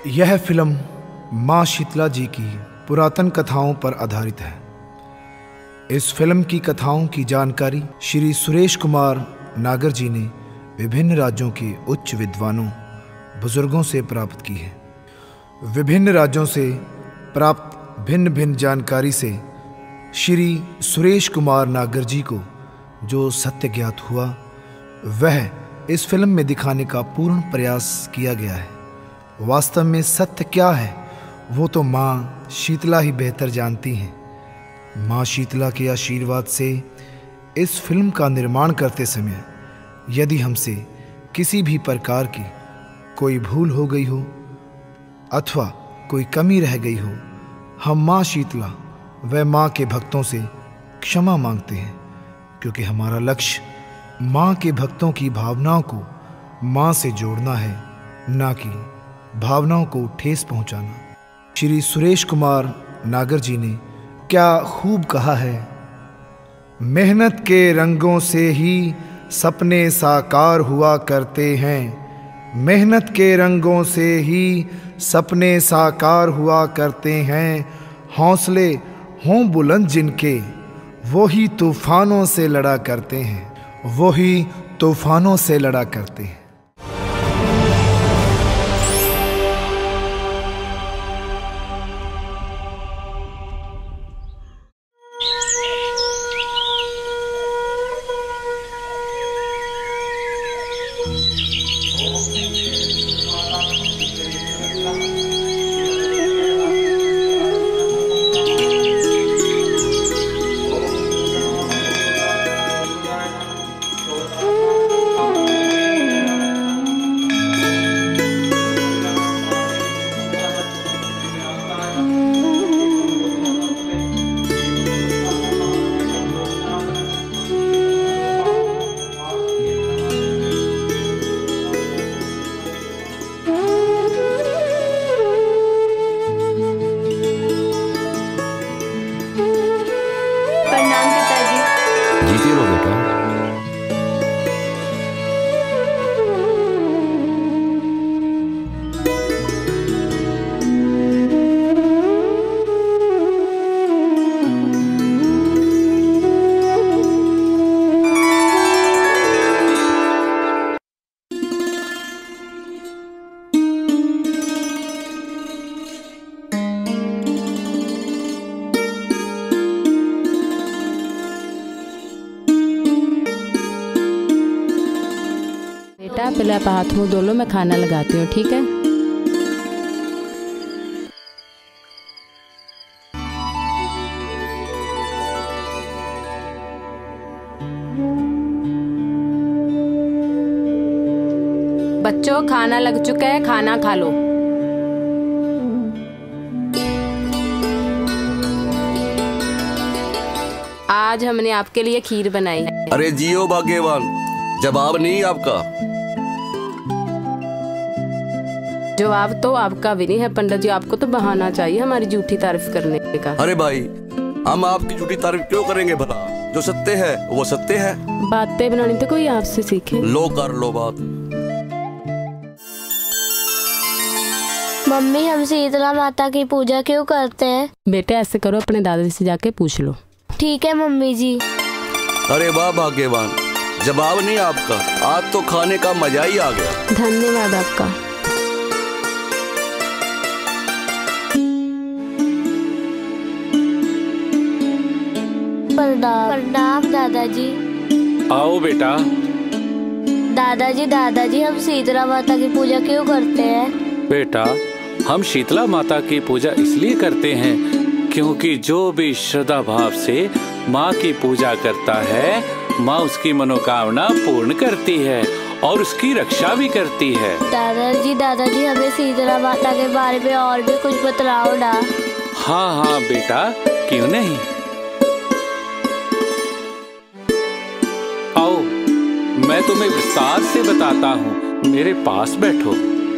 यह फिल्म माँ शीतला जी की पुरातन कथाओं पर आधारित है। इस फिल्म की कथाओं की जानकारी श्री सुरेश कुमार नागर जी ने विभिन्न राज्यों के उच्च विद्वानों बुजुर्गों से प्राप्त की है। विभिन्न राज्यों से प्राप्त भिन्न भिन्न जानकारी से श्री सुरेश कुमार नागर जी को जो सत्य ज्ञात हुआ वह इस फिल्म में दिखाने का पूर्ण प्रयास किया गया है। वास्तव में सत्य क्या है वो तो माँ शीतला ही बेहतर जानती हैं। माँ शीतला के आशीर्वाद से इस फिल्म का निर्माण करते समय यदि हमसे किसी भी प्रकार की कोई भूल हो गई हो अथवा कोई कमी रह गई हो, हम माँ शीतला व माँ के भक्तों से क्षमा मांगते हैं, क्योंकि हमारा लक्ष्य माँ के भक्तों की भावनाओं को माँ से जोड़ना है, ना कि भावनाओं को ठेस पहुंचाना। श्री सुरेश कुमार नागर जी ने क्या खूब कहा है, मेहनत के रंगों से ही सपने साकार हुआ करते हैं, मेहनत के रंगों से ही सपने साकार हुआ करते हैं, हौसले हों बुलंद जिनके वो ही तूफानों से लड़ा करते हैं, वो ही तूफानों से लड़ा करते हैं। जीते रहो बेटा। पहले आप हाथ मुंह धो लो, मैं खाना लगाती हूँ, ठीक है? बच्चों खाना लग चुका है, खाना खा लो। आज हमने आपके लिए खीर बनाई है। अरे जियो भाग्यवान, जवाब नहीं आपका। जवाब तो आपका भी नहीं है पंडित जी, आपको तो बहाना चाहिए हमारी झूठी तारीफ करने का। अरे भाई, हम आपकी झूठी तारीफ क्यों करेंगे भला? जो सत्य है वो सत्य है। बातें बनानी तो कोई आपसे सीखे। लो कर लो बात। मम्मी, हम शीतला माता की पूजा क्यों करते हैं? बेटे ऐसे करो, अपने दादाजी से जाके पूछ लो। ठीक है मम्मी जी। अरे वाह भाग्यवान, जवाब नहीं आपका। आज तो खाने का मजा ही आ गया। धन्यवाद आपका। प्रणाम दादाजी। आओ बेटा। दादाजी हम शीतला माता की पूजा क्यों करते हैं? बेटा, हम शीतला माता की पूजा इसलिए करते हैं क्योंकि जो भी श्रद्धा भाव से माँ की पूजा करता है, माँ उसकी मनोकामना पूर्ण करती है और उसकी रक्षा भी करती है। दादाजी हमें शीतला माता के बारे में और भी कुछ बतलाओ ना। हाँ बेटा, क्यों नहीं। आओ, मैं तुम्हें विस्तार से बताता हूँ, मेरे पास बैठो।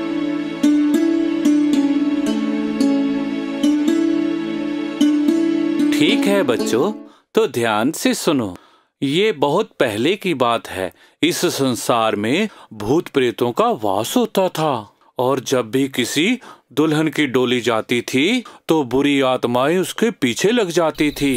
ठीक है बच्चों, तो ध्यान से सुनो। ये बहुत पहले की बात है। इस संसार में भूत प्रेतों का वास होता था और जब भी किसी दुल्हन की डोली जाती थी तो बुरी आत्माएं उसके पीछे लग जाती थी।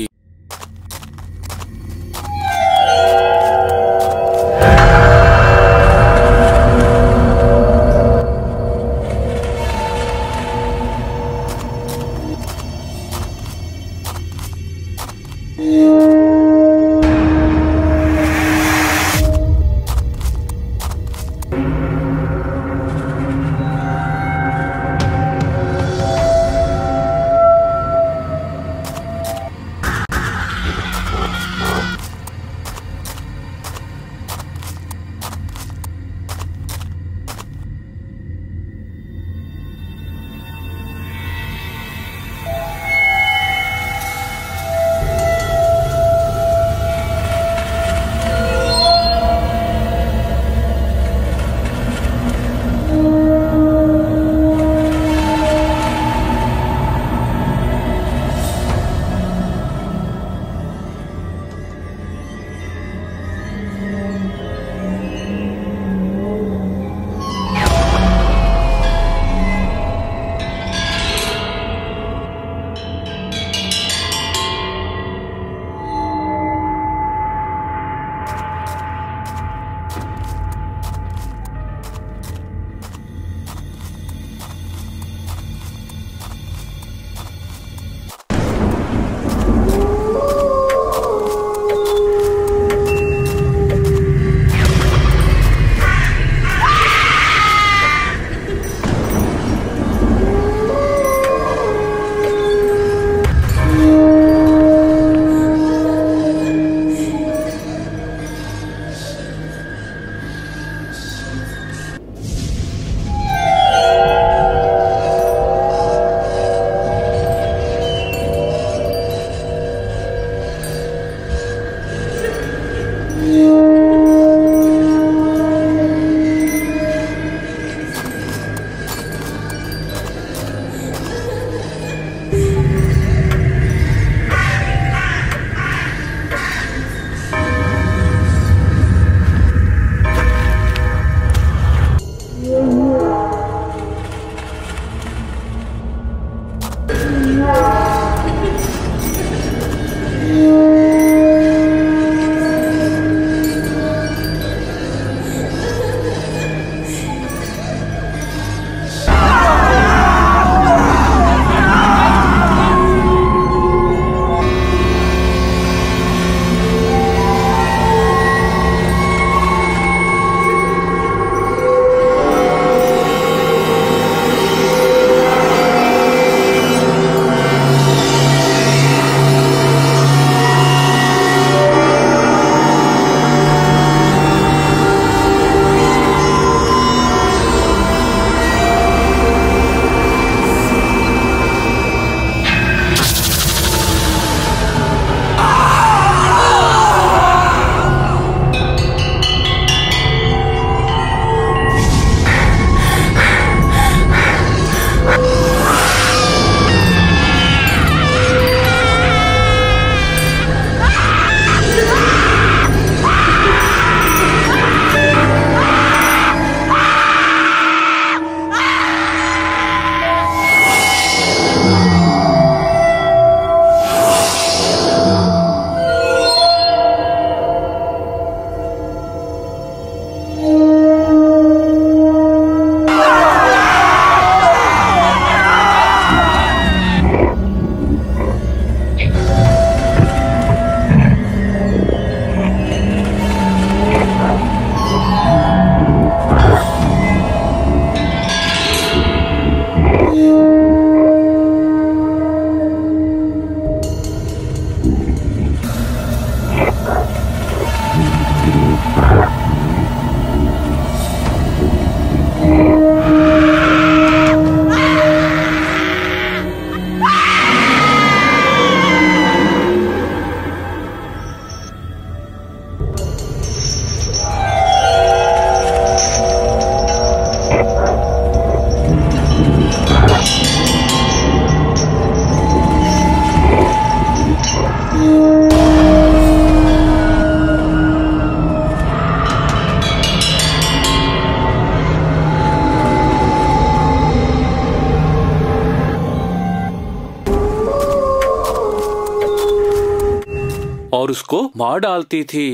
उसको मार डालती थी।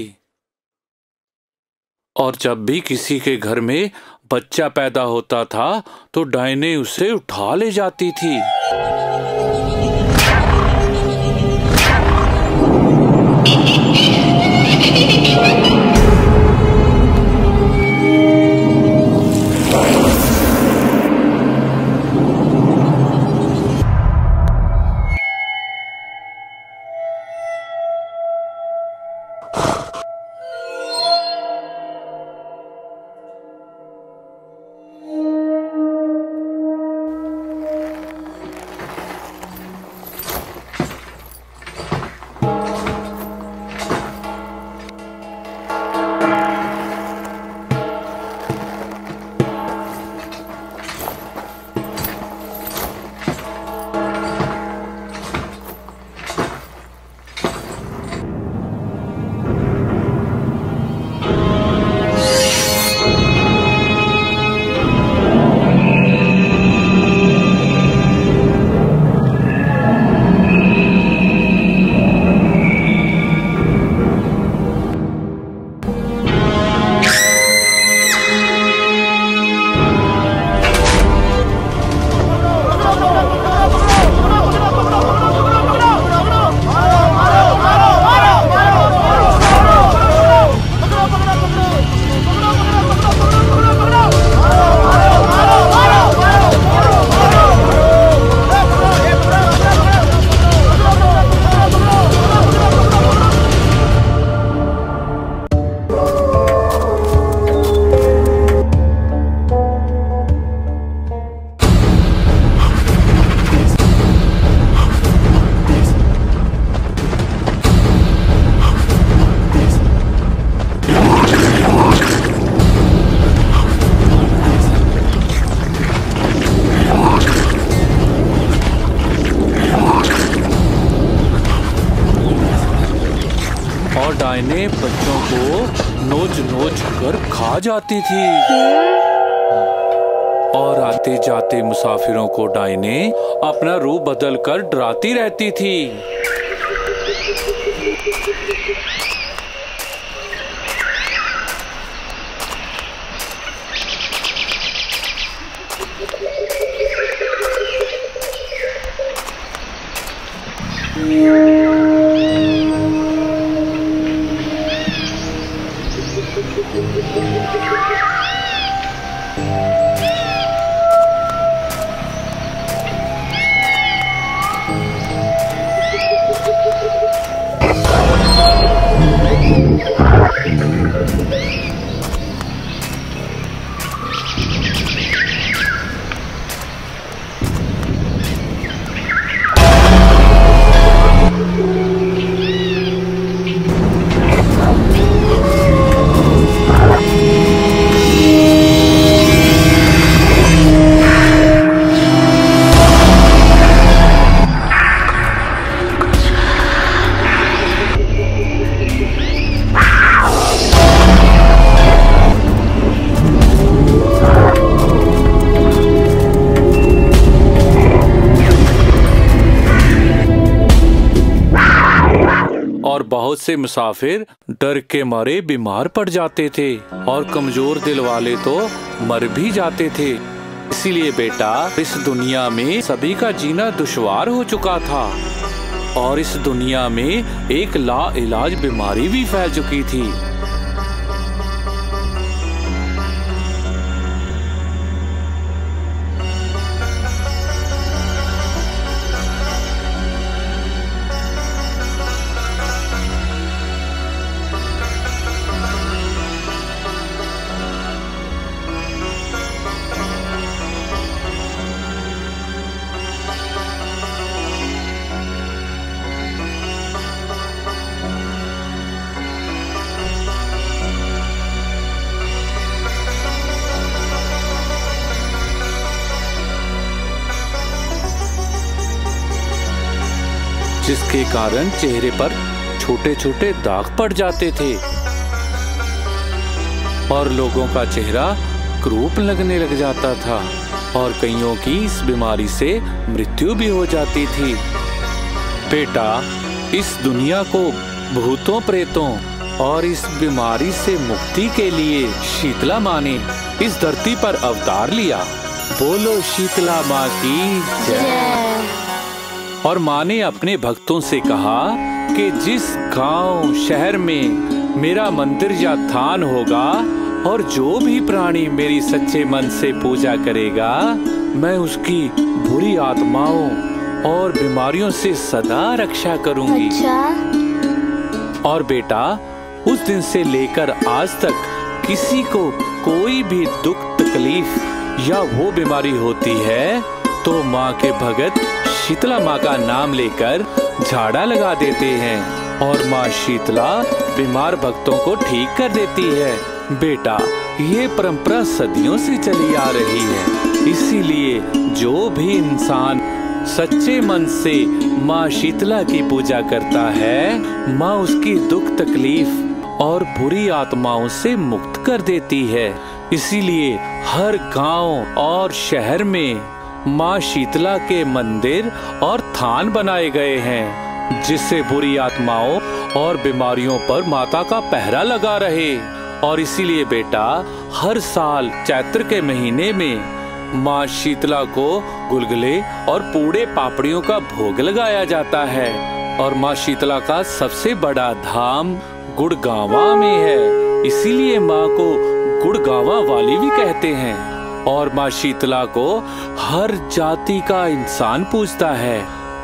और जब भी किसी के घर में बच्चा पैदा होता था तो डायने उसे उठा ले जाती थी। डायने बच्चों को नोच नोच कर खा जाती थी। और आते जाते मुसाफिरों को डायने अपना रूप बदल कर डराती रहती थी। बहुत से मुसाफिर डर के मारे बीमार पड़ जाते थे और कमजोर दिल वाले तो मर भी जाते थे। इसीलिए बेटा इस दुनिया में सभी का जीना दुश्वार हो चुका था और इस दुनिया में एक लाइलाज बीमारी भी फैल चुकी थी। जिसके कारण चेहरे पर छोटे छोटे दाग पड़ जाते थे और लोगों का चेहरा क्रूप लगने लग जाता था और कईयों की इस बीमारी से मृत्यु भी हो जाती थी। बेटा, इस दुनिया को भूतों प्रेतों और इस बीमारी से मुक्ति के लिए शीतला माँ ने इस धरती पर अवतार लिया। बोलो शीतला माँ की जय। और माँ ने अपने भक्तों से कहा कि जिस गांव शहर में मेरा मंदिर या थान होगा और जो भी प्राणी मेरी सच्चे मन से पूजा करेगा, मैं उसकी बुरी आत्माओं और बीमारियों से सदा रक्षा करूंगी। अच्छा। और बेटा, उस दिन से लेकर आज तक किसी को कोई भी दुख तकलीफ या वो बीमारी होती है तो माँ के भगत शीतला माँ का नाम लेकर झाड़ा लगा देते हैं और माँ शीतला बीमार भक्तों को ठीक कर देती है। बेटा, ये परंपरा सदियों से चली आ रही है, इसीलिए जो भी इंसान सच्चे मन से माँ शीतला की पूजा करता है, माँ उसकी दुख तकलीफ और बुरी आत्माओं से मुक्त कर देती है। इसीलिए हर गांव और शहर में माँ शीतला के मंदिर और थान बनाए गए हैं, जिससे बुरी आत्माओं और बीमारियों पर माता का पहरा लगा रहे। और इसीलिए बेटा, हर साल चैत्र के महीने में माँ शीतला को गुलगुले और पूड़े पापड़ियों का भोग लगाया जाता है। और माँ शीतला का सबसे बड़ा धाम गुड़गांवा में है, इसीलिए माँ को गुड़गांवा वाली भी कहते हैं। और माँ शीतला को हर जाति का इंसान पूजता है।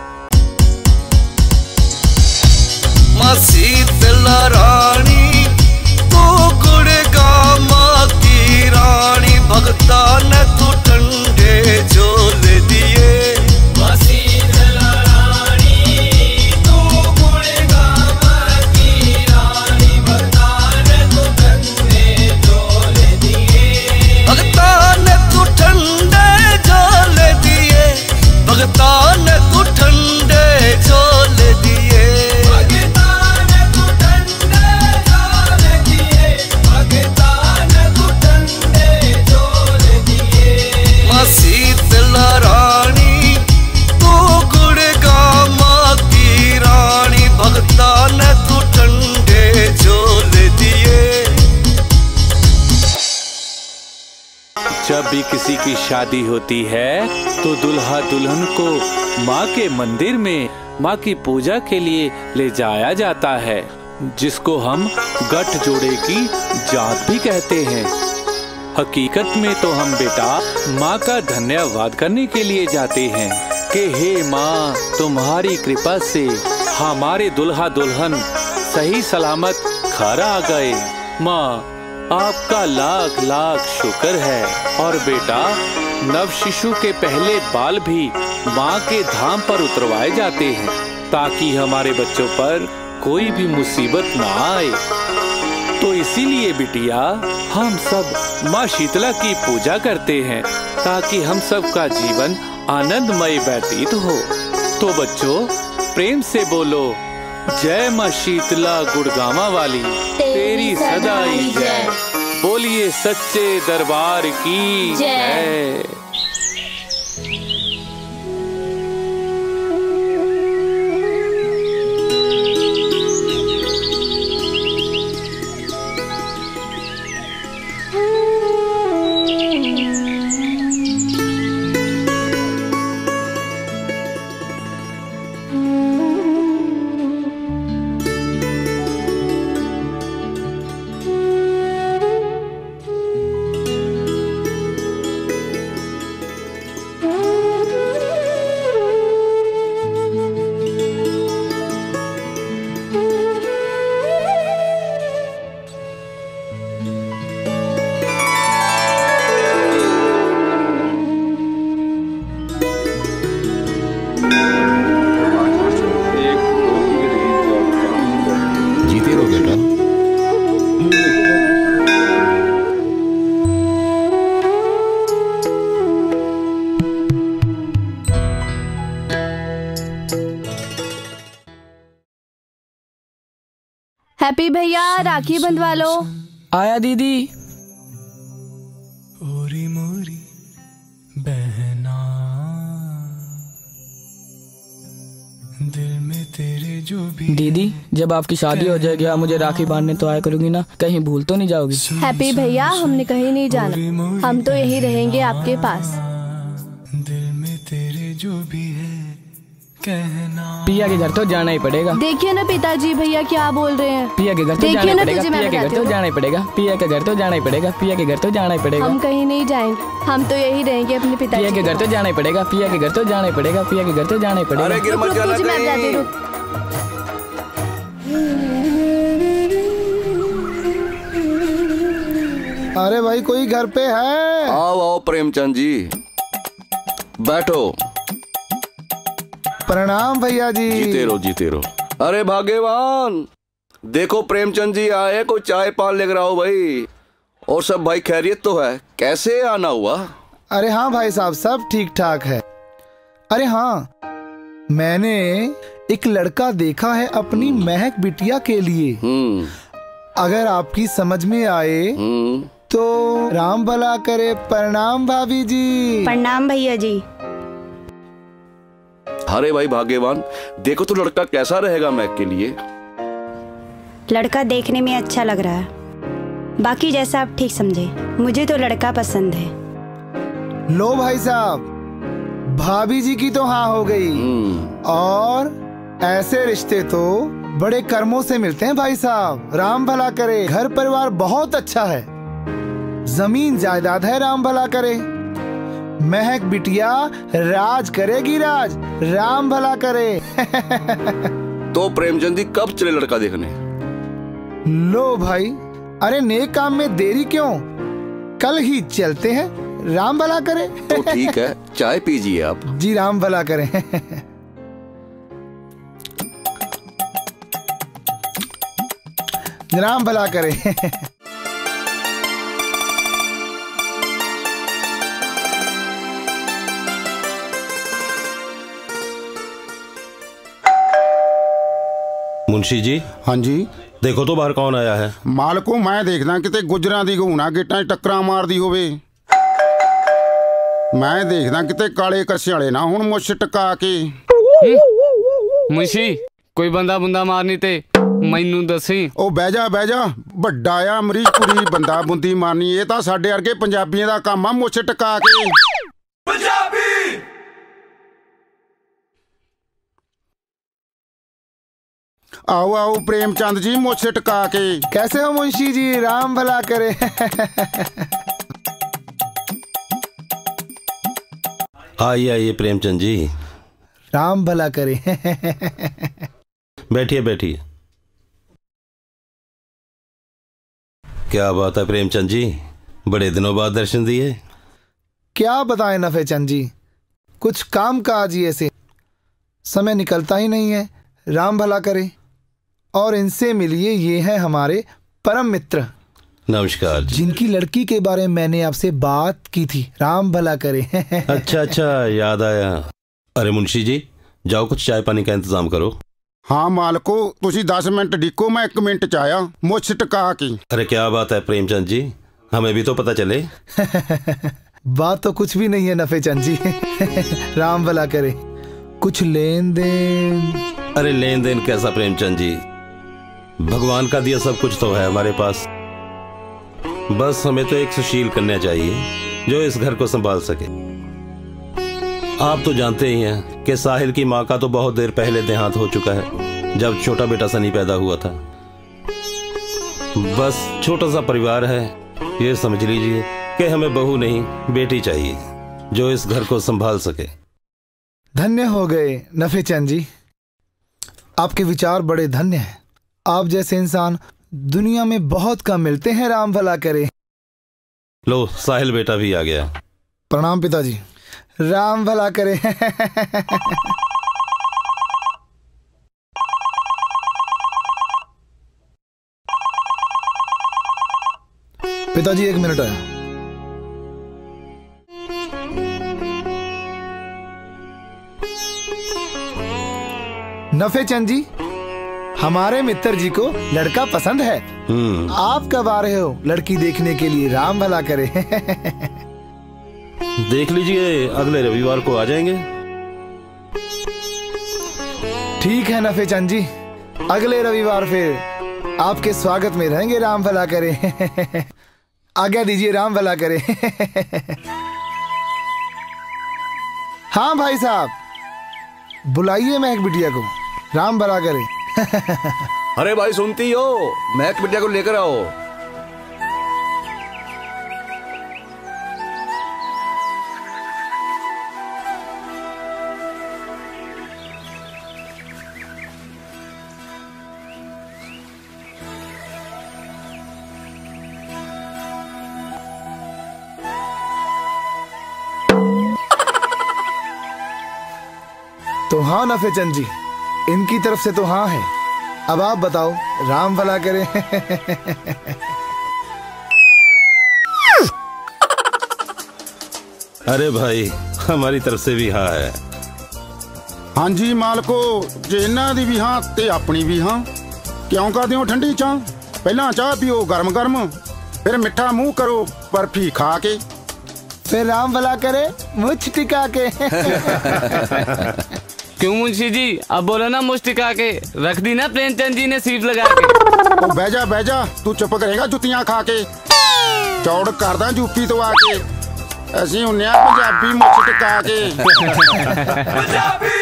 माँ शीतला रानी तू गुड़गांवा की रानी, भगता ने तू ठंडे झोल दिए। माँ शीतला रानी तू गुड़गांवा की रानी, भगता ने तू ठंडे झोल दिए। भगता ने तू ठंडे झोल दिए, भगता ने तू ठंडे झोल दिए। शीतला रानी तू गुड़गांवा की रानी, भगता ने तू ठंडे झोल दिए। जब भी किसी की शादी होती है तो दुल्हा दुल्हन को माँ के मंदिर में माँ की पूजा के लिए ले जाया जाता है, जिसको हम गठ जोड़े की जात भी कहते हैं। हकीकत में तो हम बेटा माँ का धन्यवाद करने के लिए जाते हैं कि हे माँ, तुम्हारी कृपा से हमारे दुल्हा दुल्हन सही सलामत घर आ गए। माँ, आपका लाख लाख शुक्र है। और बेटा, नव शिशु के पहले बाल भी माँ के धाम पर उतरवाए जाते हैं, ताकि हमारे बच्चों पर कोई भी मुसीबत ना आए। तो इसीलिए बिटिया, हम सब माँ शीतला की पूजा करते हैं, ताकि हम सब का जीवन आनंदमय व्यतीत हो। तो बच्चों, प्रेम से बोलो, जय माँ शीतला गुड़गांवा वाली, तेरी सदा ही जय। बोलिए सच्चे दरबार की जय। हैप्पी भैया, राखी बंधवा लो। आया दीदी। ओरी मोरी बहना, दिल में तेरे दीदी, जब आपकी शादी हो जाएगी आप मुझे राखी बांधने तो आया करोगी ना? कहीं भूल तो नहीं जाओगी? हैप्पी भैया, हमने कहीं नहीं जाना, हम तो यहीं रहेंगे आपके पास। दिल में तेरे जो भी है कहना। पिया के घर तो जाना ही पड़ेगा। देखिए ना पिताजी, भैया क्या बोल रहे हैं। पिया के घर तो जाना ही पड़ेगा। पिया के घर तो जाना ही पड़ेगा। पिया के घर तो जाना ही पड़ेगा। पिया के घर तो जाना ही पड़ेगा। हम कहीं नहीं जाएंगे, हम तो यही रहेंगे अपने पिताजी। पिया के घर तो जाना ही पड़ेगा। पिया के घर तो जाना ही पड़ेगा। पिया के घर तो जाना ही पड़ेगा। अरे गिर मत जाना कहीं। अरे भाई, कोई घर पे है? आओ आओ प्रेमचंद जी, बैठो। प्रणाम भैया जी। जीते रहो जीते रहो। अरे भाग्यवान, देखो प्रेमचंद जी आए, कोई चाय पान लेकर आओ भाई। और सब भाई खैरियत तो है? कैसे आना हुआ? अरे हाँ भाई साहब, सब ठीक ठाक है। अरे हाँ, मैंने एक लड़का देखा है अपनी महक बिटिया के लिए। अगर आपकी समझ में आए तो राम भला करे। प्रणाम भाभी जी। प्रणाम भैया जी। अरे भाई भाग्यवान, देखो तो लड़का कैसा रहेगा महक के लिए। लड़का देखने में अच्छा लग रहा है, बाकी जैसा आप ठीक समझे, मुझे तो लड़का पसंद है। लो भाई साहब, भाभी जी की तो हाँ हो गई। और ऐसे रिश्ते तो बड़े कर्मों से मिलते हैं भाई साहब। राम भला करे। घर परिवार बहुत अच्छा है, जमीन जायदाद है। राम भला करे। महक बिटिया राज करेगी राज। राम भला करे। तो प्रेमचंद जी कब चले लड़का देखने? लो भाई, अरे नेक काम में देरी क्यों, कल ही चलते हैं। राम भला करे। तो ठीक है, चाय पीजिए आप। जी राम भला करे। राम भला करे। मुंशी जी। हाँ जी। देखो तो बाहर कौन आया है। मालको मैं देखना किते गुजरां दी घूना गेटां टक्करां मारदी होवे। मैं देखना किते काले करसे वाले ना हुण मुछ टका के। मुंशी, कोई बंदा बुंदा मारनी ते मैनू दसी। ओ बह जा बड्डा आ मरीजपुरी बंदा बुंदी मारनी। ये तां साडे वर्गे पंजाबियां दा काम आ मुछ टका के। पंजाबी आओ आओ प्रेमचंद जी, मुछ टका के। कैसे हो मुंशी जी? राम भला करे। आइए आइए प्रेमचंद जी। राम भला करे। बैठिए बैठिए। क्या बात है प्रेमचंद जी, बड़े दिनों बाद दर्शन दिए। क्या बताएं नफे चंद जी, कुछ काम काज ही ऐसे समय निकलता ही नहीं है। राम भला करे। और इनसे मिलिए, ये हैं हमारे परम मित्र। नमस्कार जी। जिनकी लड़की के बारे में मैंने आपसे बात की थी। राम भला करे। अच्छा, याद आया। अरे मुंशी जी, जाओ कुछ चाय पानी का इंतजाम करो। हाँ मालको, तुसी 10 मिनट डिको, मैं 1 मिनट च आया। मुछ टका की। अरे क्या बात है प्रेमचंद जी, हमें भी तो पता चले। बात तो कुछ भी नहीं है नफे चंद जी। राम भला करे। कुछ लेन देन। अरे लेन देन कैसा प्रेमचंद जी, भगवान का दिया सब कुछ तो है हमारे पास। बस हमें तो एक सुशील कन्या चाहिए जो इस घर को संभाल सके। आप तो जानते ही हैं कि साहिल की माँ का तो बहुत देर पहले देहांत हो चुका है, जब छोटा बेटा सनी पैदा हुआ था। बस छोटा सा परिवार है, ये समझ लीजिए कि हमें बहू नहीं बेटी चाहिए जो इस घर को संभाल सके। धन्य हो गए नफे चंद जी, आपके विचार बड़े धन्य हैं। आप जैसे इंसान दुनिया में बहुत कम मिलते हैं। राम भला करे। लो साहिल बेटा भी आ गया। प्रणाम पिताजी। राम भला करे। पिताजी 1 मिनट आया। नफे चंद जी, हमारे मित्र जी को लड़का पसंद है। आप कब आ रहे हो लड़की देखने के लिए? राम भला करे। देख लीजिए, अगले रविवार को आ जाएंगे। ठीक है नफे चंद जी। अगले रविवार फिर आपके स्वागत में रहेंगे। राम भला करे। आज्ञा दीजिए, राम भला करे। हाँ भाई साहब, बुलाइए महक बिटिया को। राम भला करे। अरे भाई सुनती हो, महक बिटिया को लेकर आओ। तो हाँ नफे चंद जी, इनकी तरफ से तो हाँ है। अब आप बताओ, राम भला करे। अरे भाई, हमारी तरफ से भी हाँ है। हाँ जी मालको, जे इन्हां दी भी हाँ ते अपनी भी हाँ। क्यों करदे हो ठंडी चाह? पहला चाह पियो गर्म गर्म, फिर मिठा मुंह करो बर्फी खा के, फिर राम भला करे मुझ टिका के। क्यों मुंशी जी, अब बोलो ना मुझ टिका के। रख दी ना प्रेमचंद जी ने सीट लगा के। ओ बह जा, तू चुप करेगा जुतियां खा के। चौड़ करदा यूपी तो आके, असीं हुन्ने आ पंजाबी मुझ टिका के।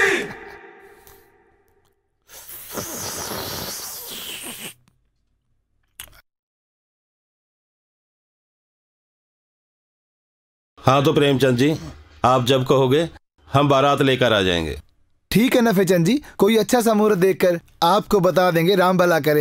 हाँ तो प्रेमचंद जी, आप जब कहोगे हम बारात लेकर आ जाएंगे। ठीक है नफे चंद जी, कोई अच्छा सा मुहूर्त देखकर आपको बता देंगे। राम भला करे।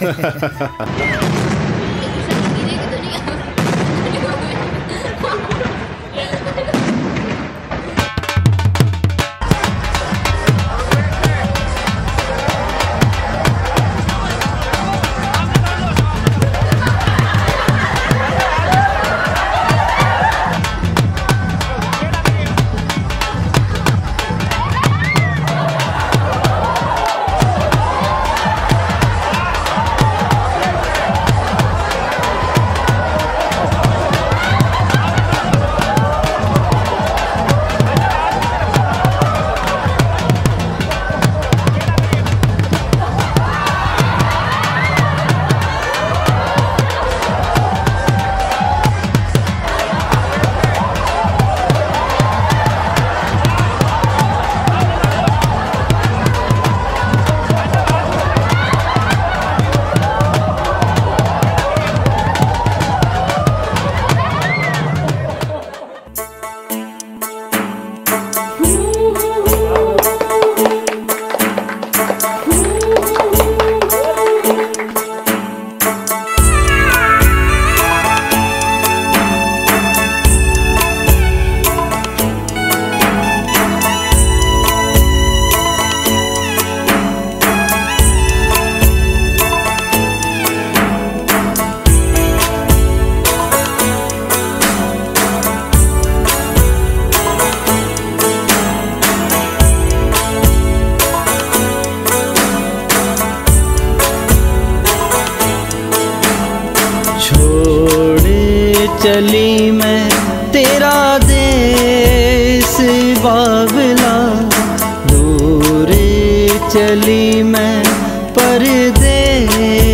चली मैं तेरा देश बाबला, दूर चली मैं परदेश।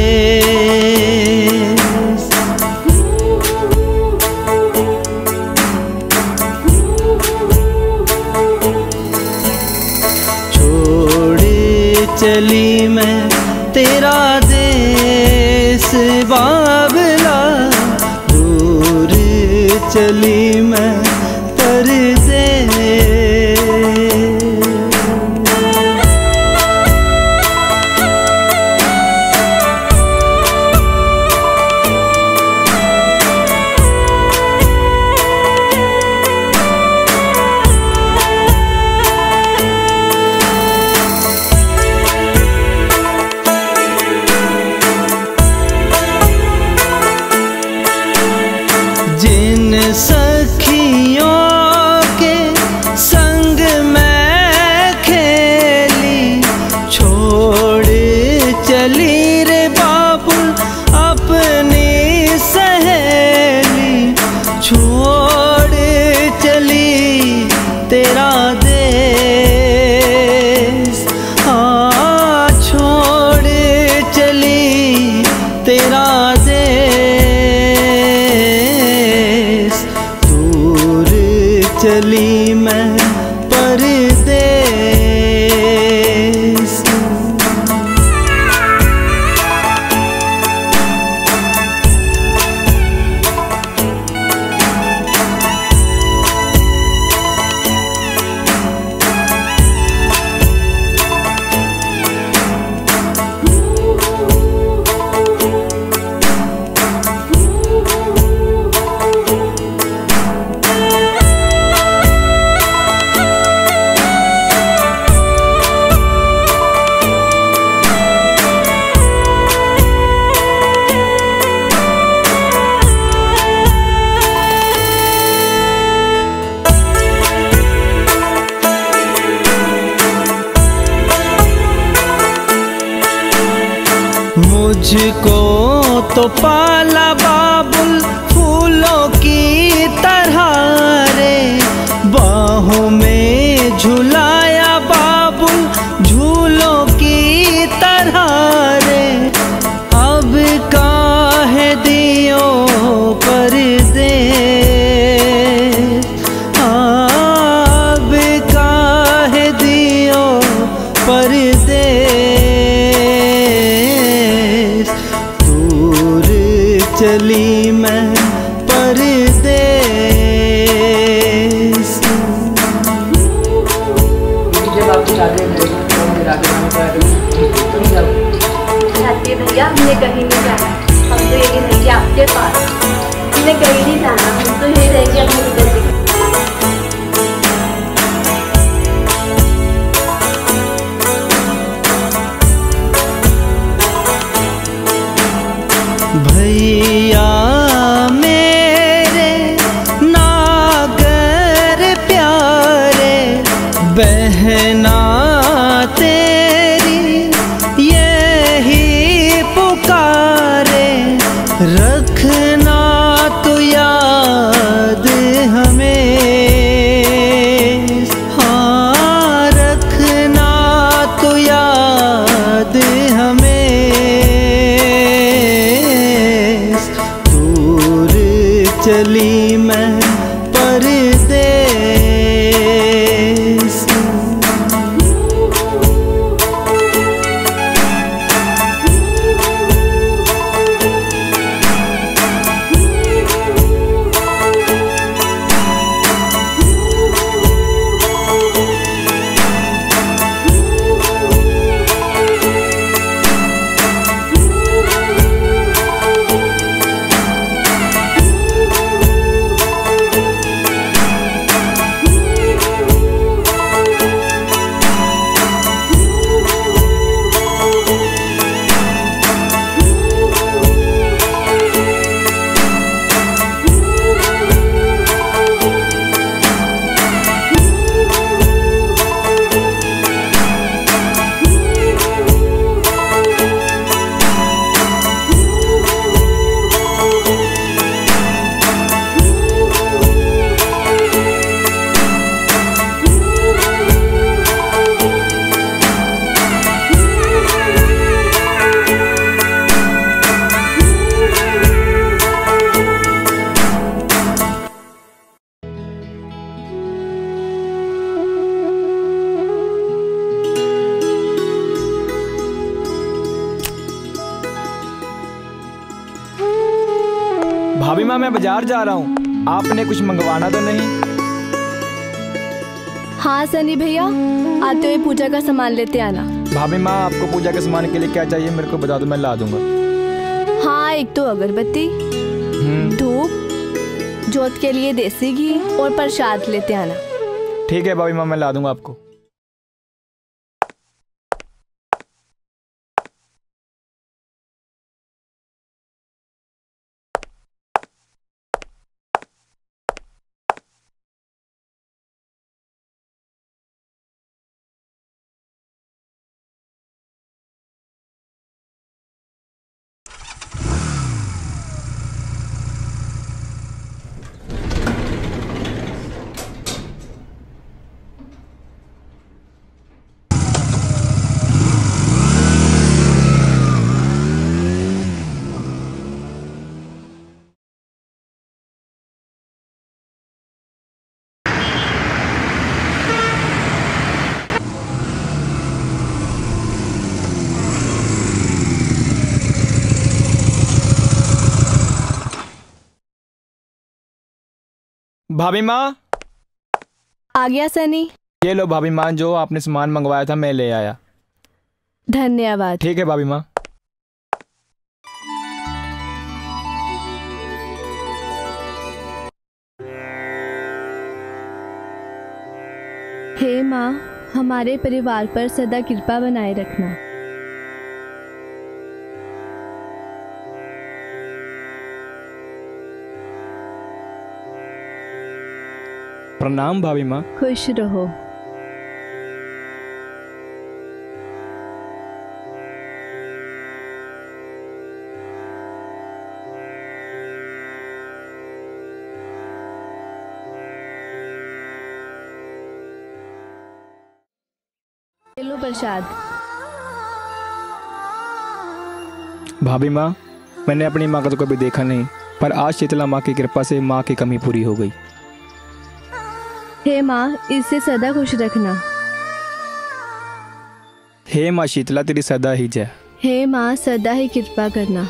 छोड़ चली मैं तेरा देश बाबला, चली मैं परदेश। जिन सज चली मैं परदेस। मुझको तो पाला बाबुल फूलों की तरह रे, बाहों में झुलाया बाबुल झूलों की तरह रे। अब काहे दियो परदेस, अब काहे दियो परदेस। दूर चली मैं परदेस। भैया हमने कहीं नहीं जाना, हम तो यही रहेंगे आपके पास। हमने कहीं नहीं जाना, हम तो यही रहेंगे अपनी जिंदगी। भैया मेरे नागर प्यारे, बहना तेरी यही पुकारे। रखना तो याद हमें, हाँ रखना तो याद हमें। दूर चली मैं परदेस। भाभी माँ मैं बाजार जा रहा हूँ, आपने कुछ मंगवाना तो नहीं? हाँ सनी भैया, आते हुए पूजा का सामान लेते आना। भाभी माँ आपको पूजा के सामान के लिए क्या चाहिए मेरे को बता दो, मैं ला दूंगा। हाँ एक तो अगरबत्ती, धूप, जोत के लिए देसी घी और प्रसाद लेते आना। ठीक है भाभी माँ मैं ला दूंगा आपको। भाभी माँ। आ गया सनी। ये लो भाभी माँ, जो आपने सामान मंगवाया था मैं ले आया। धन्यवाद। ठीक है भाभी माँ। हे माँ, हमारे परिवार पर सदा कृपा बनाए रखना। प्रणाम भाभी माँ। खुश रहो। लो प्रसाद। भाभी माँ, मैंने अपनी माँ को तो कभी देखा नहीं, पर आज शीतला माँ की कृपा से माँ की कमी पूरी हो गई। हे माँ, इससे सदा खुश रखना। हे माँ शीतला, तेरी सदा ही जय। हे माँ, सदा ही कृपा करना।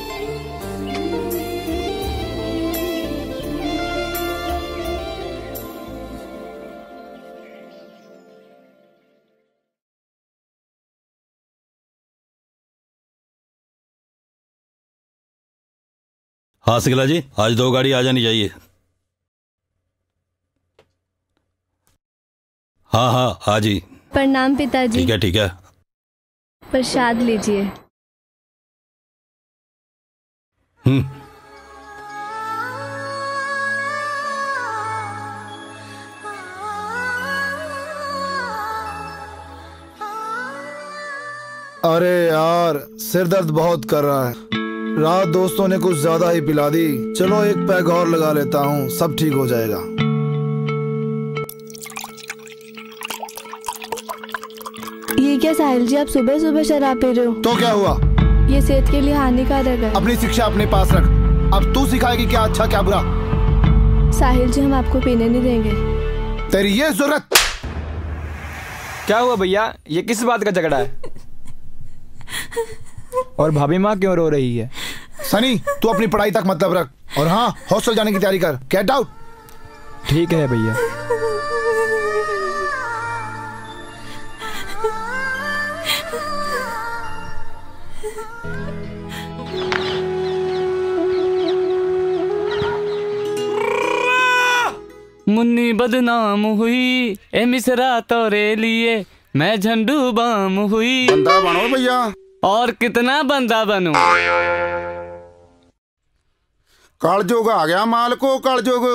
हाँ सिकला जी, आज 2 गाड़ी आ जानी चाहिए। हाँ हाँ हाँ जी। प्रणाम पिताजी। ठीक है ठीक है। प्रसाद लीजिए। अरे यार, सिर दर्द बहुत कर रहा है। रात दोस्तों ने कुछ ज्यादा ही पिला दी। चलो एक पैग और लगा लेता हूँ, सब ठीक हो जाएगा। ये क्या साहिल जी, आप सुबह सुबह शराब पी रहे हो? तो क्या हुआ? ये सेहत के लिए हानिकारक है। अपनी शिक्षा अपने पास रख। अब तू सिखाएगी क्या अच्छा क्या बुरा। साहिल जी, हम आपको पीने नहीं देंगे। तेरी ये जरूरत। क्या हुआ भैया, ये किस बात का झगड़ा है? और भाभी माँ क्यों रो रही है? सनी, तू अपनी पढ़ाई तक मतलब रख, और हाँ, हॉस्टल जाने की तैयारी कर। Get out. ठीक है भैया। मुन्नी बदनाम हुई ए मिसरा तोरे लिए, मैं झंडू बाम हुई। बंदा बनो भैया। और कितना बंदा बनूं? कलयुग आ गया माल को, कलयुग।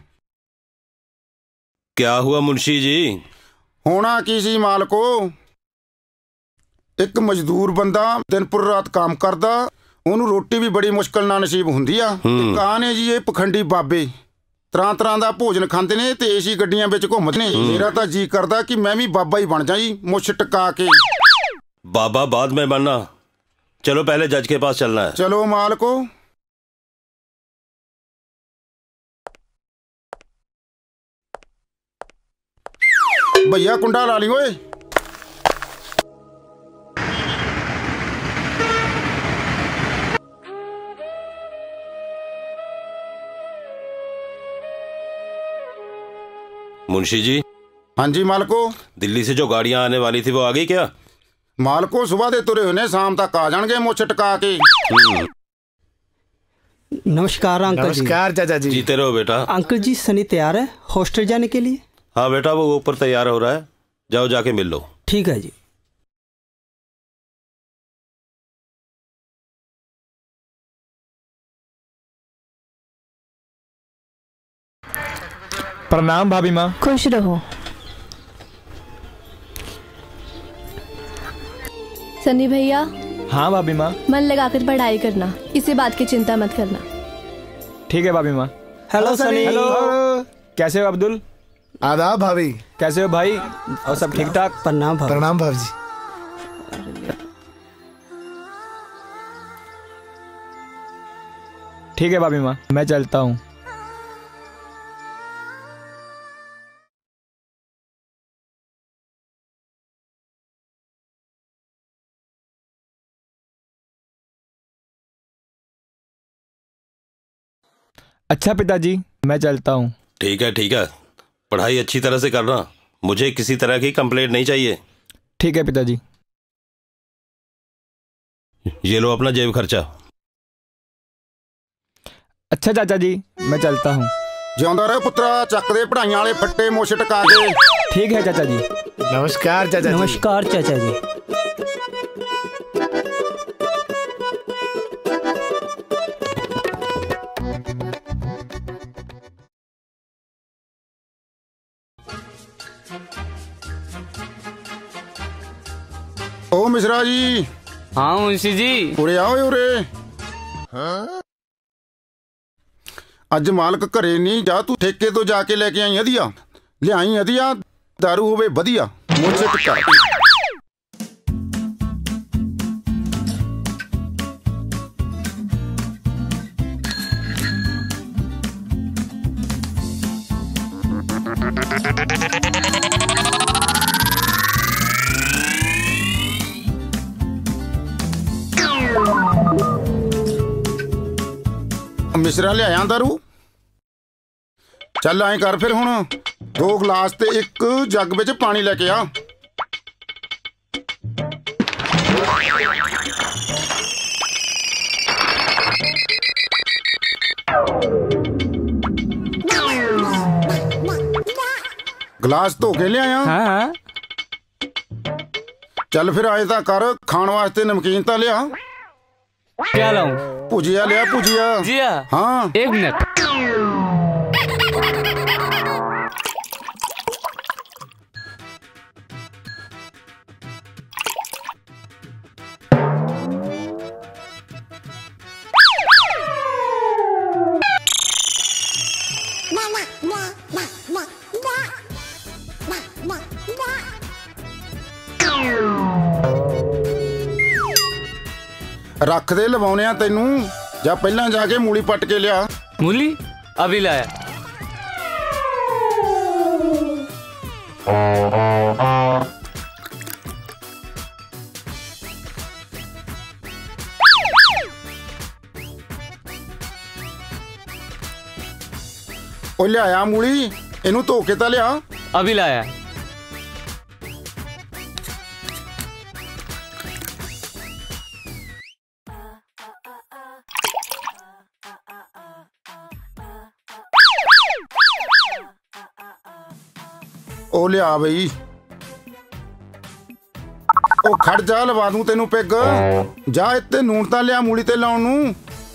क्या हुआ मुंशी जी? होना की सी माल को, एक मजदूर बंदा दिन पुर रात काम करदा, ਉਹਨੂੰ ਰੋਟੀ ਵੀ ਬੜੀ ਮੁਸ਼ਕਲ ਨਾਲ ਨਸੀਬ ਹੁੰਦੀ ਆ। ਤੇ ਕਾਂ ਨੇ ਜੀ ਇਹ ਪਖੰਡੀ ਬਾਬੇ ਤਰ੍ਹਾਂ ਤਰ੍ਹਾਂ ਦਾ ਭੋਜਨ ਖਾਂਦੇ ਨੇ ਤੇ ਏਸੀ ਗੱਡੀਆਂ ਵਿੱਚ ਘੁੰਮਦੇ ਨੇ। ਮੇਰਾ ਤਾਂ ਜੀ ਕਰਦਾ ਕਿ ਮੈਂ ਵੀ ਬਾਬਾ ਹੀ ਬਣ ਜਾ ਜੀ, ਮੁੱਛ ਟਕਾ ਕੇ। बाबा बाद में बनना, चलो पहले जज के पास चलना है। चलो मालको। भैया कुंडा ला ली ओए। मुंशी जी। हाँ जी मालको। दिल्ली से जो गाड़ियां आने वाली थी वो आ गई क्या? मालको सुबह दे तुरे होने, शाम तक आ जाएंगे मुझ टका के। नमस्कार अंकल जी। नमस्कार चाचा जी। जीते रहो बेटा। अंकल जी, सनी तैयार है हॉस्टल जाने के लिए? हाँ बेटा, वो ऊपर तैयार हो रहा है, जाओ जाके मिल लो। ठीक है जी। प्रणाम भाभी माँ। खुश रहो। सनी भैया। हाँ भाभी माँ। मन लगाकर पढ़ाई करना, इसी बात की चिंता मत करना। ठीक है भाभी माँ। हेलो सनी। हेलो। कैसे हो अब्दुल? आदाब भाभी। कैसे हो भाई? और सब ठीक ठाक? प्रणाम भाभी। प्रणाम भाभी जी। ठीक है भाभी माँ, मैं चलता हूँ। अच्छा पिताजी, मैं चलता हूँ। ठीक है, पढ़ाई अच्छी तरह से करना, मुझे किसी तरह की कंप्लेंट नहीं चाहिए। ठीक है पिताजी। ये लो अपना जेब खर्चा। अच्छा चाचा जी, मैं चलता हूँ। जिਉਂਦਾ ਰਹਿ ਪੁੱਤਰਾ, ਚੱਕ ਦੇ ਪੜਾਈਆਂ ਵਾਲੇ ਫੱਟੇ ਮੁੱਛ ਟਕਾ ਕੇ। ठीक है चाचा जी। नमस्कार चाचा जी। नमस्कार चाचा जी। ओ मिश्रा जी। हाँ मुंशी जी। उरे आओ उरे। ਅੱਜ ਮਾਲਕ ਘਰੇ ਨਹੀਂ, ਜਾ ਤੂੰ ਠੇਕੇ ਤੋਂ ਜਾ ਕੇ ਲੈ ਕੇ ਆਈ ਅਧੀਆ, ਲਿਆਈ ਅਧੀਆ, ਦਾਰੂ ਹੋਵੇ ਵਧੀਆ, ਮੁੱਛ ਟਕਾ। मिश्रा लिया दारू। चल आए कर फिर हुण 2 गिलास ते 1 जग विच पानी लेके आ। गिलास धो के लिया। हाँ। चल फिर आए ता कर, खाण वास्ते नमकीन ता लिया। क्या लाऊं? भुजिया लिया, भुजिया। भुजिया? हाँ। 1 मिनट। रख दे, लवाने तेनू। जा पहला जाके मूली पट के लिया। मूली अभी लाया। ओ लिया मूली, इनू धो के ता लिया। अभी लाया। ओ लिया बई। ओ खड़ जा, लवा दूं तेनू पिग। जा इत्ते नून ता लिया मूली ते लाउण नू।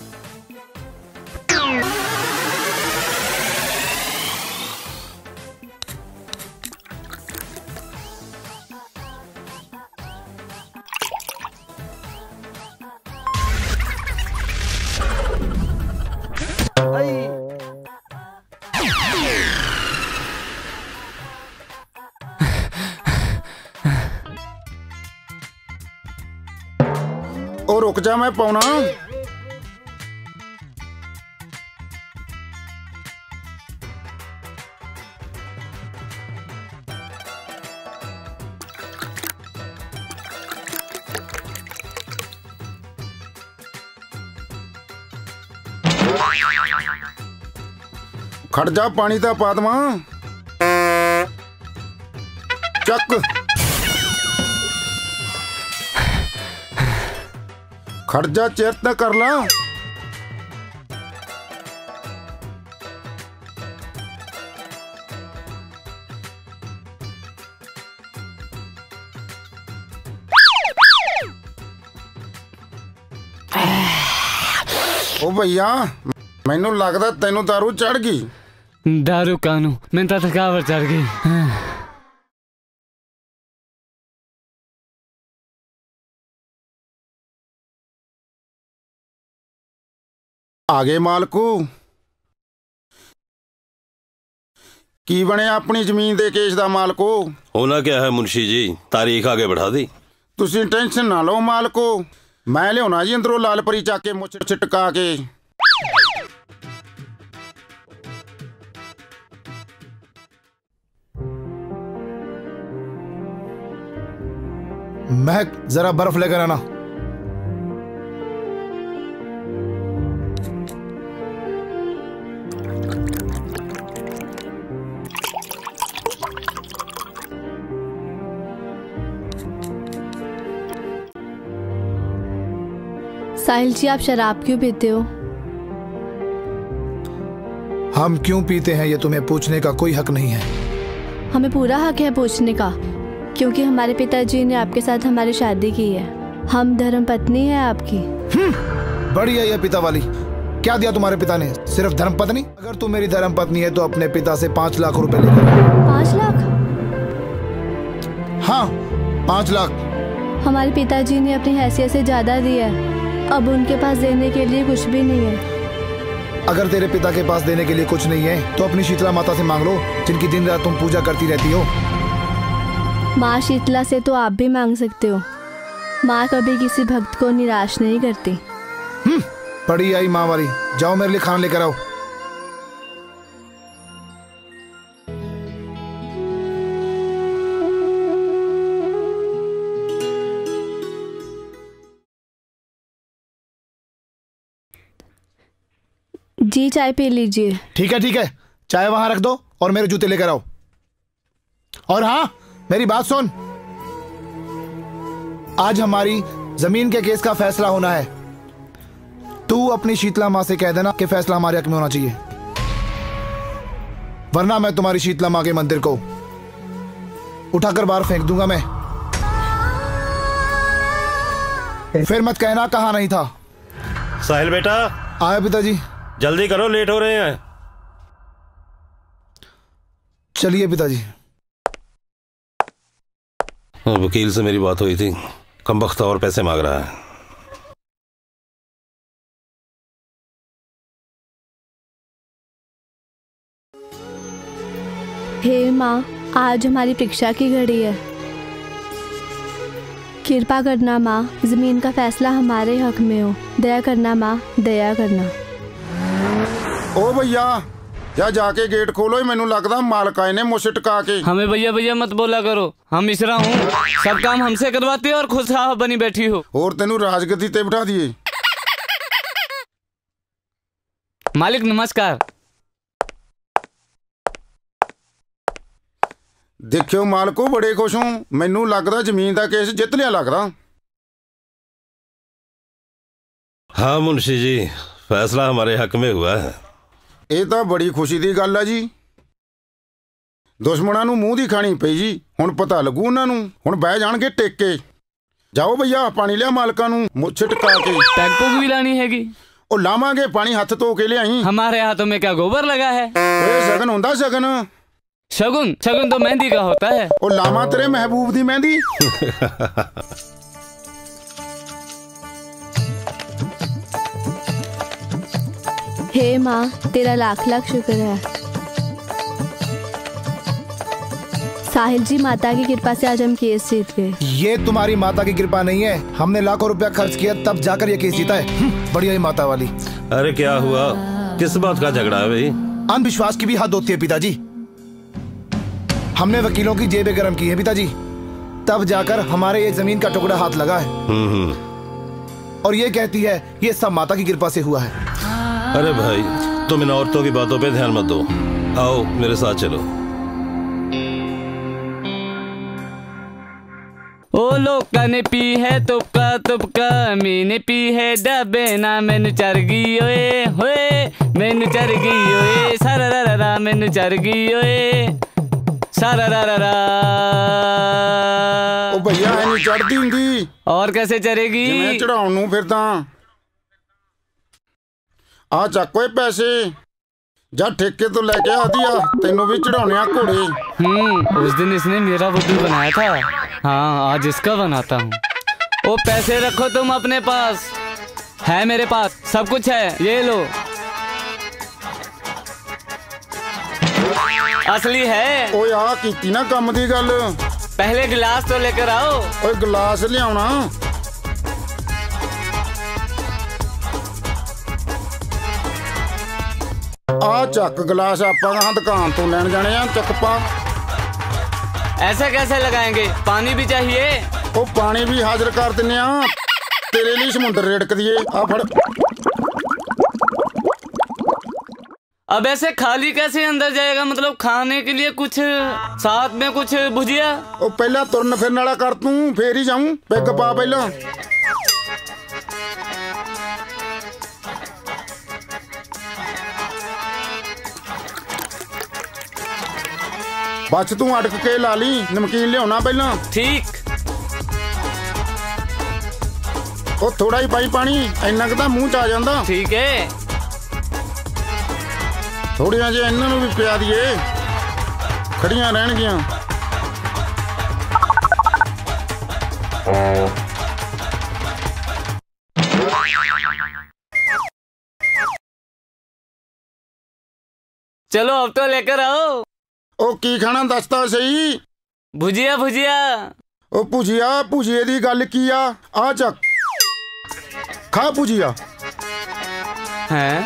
ओ रुक जा, मैं पाउना। खड़ जा, पानी ता पा दवा। चक। खड़ जा, चेयर तक कर ला। ओ भैया, मैनू लगदा तेनू दारू चढ़ गई। दारू कानू, मैं तो थकावट चढ़ गई। आगे मालकू, की बने अपनी जमीन दे केस दा मालको? होना क्या है मुंशी जी, तारीख आगे बढ़ा दी। तुसी टेंशन ना लो मालको, मैं लियाना जी अंदरों लाल परी चाके मुछ छिटका के। महक, जरा बर्फ लेकर आना। साहिल जी, आप शराब क्यों पीते हो? हम क्यों पीते हैं ये तुम्हें पूछने का कोई हक नहीं है। हमें पूरा हक है पूछने का, क्योंकि हमारे पिताजी ने आपके साथ हमारी शादी की है। हम धर्म पत्नी है आपकी। बढ़िया ये पिता वाली। क्या दिया तुम्हारे पिता ने? सिर्फ धर्म पत्नी? अगर तू मेरी धर्म पत्नी है तो अपने पिता से 5 लाख रुपए लेकर। 5 लाख? हाँ 5 लाख। हमारे पिताजी ने अपनी हैसियत से ज्यादा दिया है, अब उनके पास देने के लिए कुछ भी नहीं है। अगर तेरे पिता के पास देने के लिए कुछ नहीं है तो अपनी शीतला माता से मांग लो, जिनकी दिन रात तुम पूजा करती रहती हो। माँ शीतला से तो आप भी मांग सकते हो। माँ कभी किसी भक्त को निराश नहीं करती। पड़ी आई माँ वाली। जाओ मेरे लिए खाना लेकर आओ। जी चाय पी लीजिए। ठीक है, चाय वहां रख दो और मेरे जूते लेकर आओ। और हाँ, मेरी बात सुन, आज हमारी जमीन के केस का फैसला होना है। तू अपनी शीतला माँ से कह देना कि फैसला हमारे हक में होना चाहिए, वरना मैं तुम्हारी शीतला माँ के मंदिर को उठाकर बाहर फेंक दूंगा मैं। फिर मत कहना कहा नहीं था। साहिल बेटा। आया पिताजी। जल्दी करो, लेट हो रहे हैं। चलिए पिताजी। वकील से मेरी बात हुई थी, कमबख्त और पैसे मांग रहा है। हे माँ, आज हमारी परीक्षा की घड़ी है। कृपा करना माँ, जमीन का फैसला हमारे हक में हो। दया करना माँ, दया करना। ओ भैया, जा जाके गेट खोलो। मैनू लगदा मालक आए ने मुझसे टका के। हमें भैया भैया मत बोला करो, हम मिश्रा हूँ। सब काम हमसे करवाते हो और खुद साहब बनी बैठी हो। और तेनू राजगद्दी ते बिठा दिए। मालिक नमस्कार। देखियो मालको, बड़े खुश हूँ। मैनू लगदा जमीन का केस जित लिया लगदा। हाँ मुंशी जी, फैसला हमारे हक में हुआ है। ਇਹ ਤਾਂ ਬੜੀ ਖੁਸ਼ੀ ਦੀ ਗੱਲ ਆ ਜੀ। ਦੁਸ਼ਮਣਾਂ ਨੂੰ ਮੂੰਹ ਦੀ ਖਾਣੀ ਪਈ ਜੀ। ਹੁਣ ਪਤਾ ਲੱਗੂ ਉਹਨਾਂ ਨੂੰ। ਹੁਣ ਬਹਿ ਜਾਣਗੇ ਟਿਕ ਕੇ। ਜਾਓ ਭਈਆ, ਪਾਣੀ ਲਿਆ ਮਾਲਕਾਂ ਨੂੰ ਮੁੱਛ ਟਕਾ ਕੇ। पैग पुग भी लानी हैगी। ਉਹ ਲਾਵਾਂਗੇ, ਪਾਣੀ ਹੱਥ ਧੋ ਕੇ ਲਿਆਈ। हमारे हाथों में क्या गोबर लगा है? ਓਏ ਸ਼ਗਨ ਹੁੰਦਾ ਸ਼ਗਨ। शगुन? शगुन तो मेहंदी का होता है। ਉਹ ਲਾਵਾਂ ਤੇਰੇ ਮਹਿਬੂਬ ਦੀ ਮਹਿੰਦੀ। हे माँ, तेरा लाख लाख शुक्र है। साहिल जी, माता की कृपा से आज हम केस जीत गए। ये तुम्हारी माता की कृपा नहीं है, हमने लाखों रुपया खर्च किया तब जाकर ये केस जीता है। बढ़िया ही माता वाली। अरे क्या हुआ, किस बात का झगड़ा है भाई? अंधविश्वास की भी हद होती है पिताजी। हमने वकीलों की जेबें गर्म की है पिताजी, तब जाकर हमारे ये जमीन का टुकड़ा हाथ लगा है। और ये कहती है ये सब माता की कृपा से हुआ है। अरे भाई, तुम इन औरतों की बातों पे ध्यान मत दो। आओ मेरे साथ चलो। ओ लोका ने पी है तुपका तुपका, मीने पी है डबे ना। मैनू चर गई ओए होए, मैनू चर गई ओए। सारा रा रा रा, मैनू चर गई ओए। सारा रा रा रा। ओ भैया, ऐ नहीं चढ़ती हुंदी। और कैसे चढ़ेगी? मैं चढ़ाउण नूं फिरदा। आ ਚੱਕ ਓਏ ਪੈਸੇ, जा ठेके तो लेके आती आ, तेनों भी चढ़ाने आ घोड़े। उस दिन इसने मेरा बुद्धू बनाया था। हाँ, आज इसका बनाता हूँ। ओ पैसे रखो तुम अपने पास। है मेरे पास सब कुछ है, ये लो। असली है। ओए आ कीती ना काम दी गल। पहले गिलास तो लेकर आओ। ओए गिलास लियाउणा। आ चक गिलास, आपां दुकान तो लैन जाने आ। चक पा। ऐसे कैसे लगाएंगे? पानी भी चाहिए। ओ पानी भी हाजिर कर दिन्ने आ, तेरे लिए समुंदर रेड़क दिए। आ फड़। अब ऐसे खाली कैसे अंदर जाएगा? मतलब खाने के लिए कुछ साथ में कुछ भुजिया? ओ पहला तुरन फिरन वाला कर तू, फिर ही जाऊं। पैग पा पहला। बस तू अटक के ला ली, नमकीन लियाना पहला। ठीक। ओ थोड़ा ही पाई पानी, इन्ना क तां मूंह च आ जांदा। ठीक है। थोड़ियां जे इन्हां नूं भी पिया दीए, खड़ियां रहणगियां। चलो अब तो लेकर आओ। ओ की खाना दसता सही। भुजिया भुजिया। ओ भुजिया, भुजिए दी गल की आ चक खा भुजिया। हैं?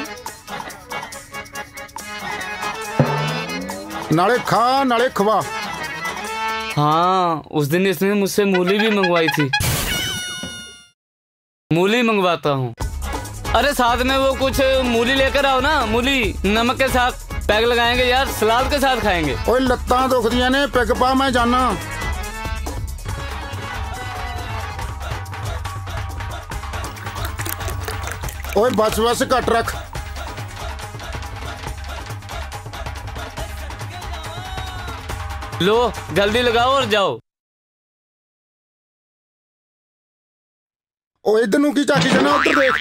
नाले खा नाले खवा। हाँ, उस दिन इसने मुझसे मूली भी मंगवाई थी। मूली मंगवाता हूँ। अरे साथ में वो कुछ मूली लेकर आओ ना, मूली नमक के साथ पैक लगाएंगे यार, सलाद के साथ खाएंगे। ओए लत्तां दुखदियां ने, पैग पा, मैं जाना। ओए बस बस घट रख। लो जल्दी लगाओ और जाओ। ओ इधर नू की झाकी जाना, उधर देख।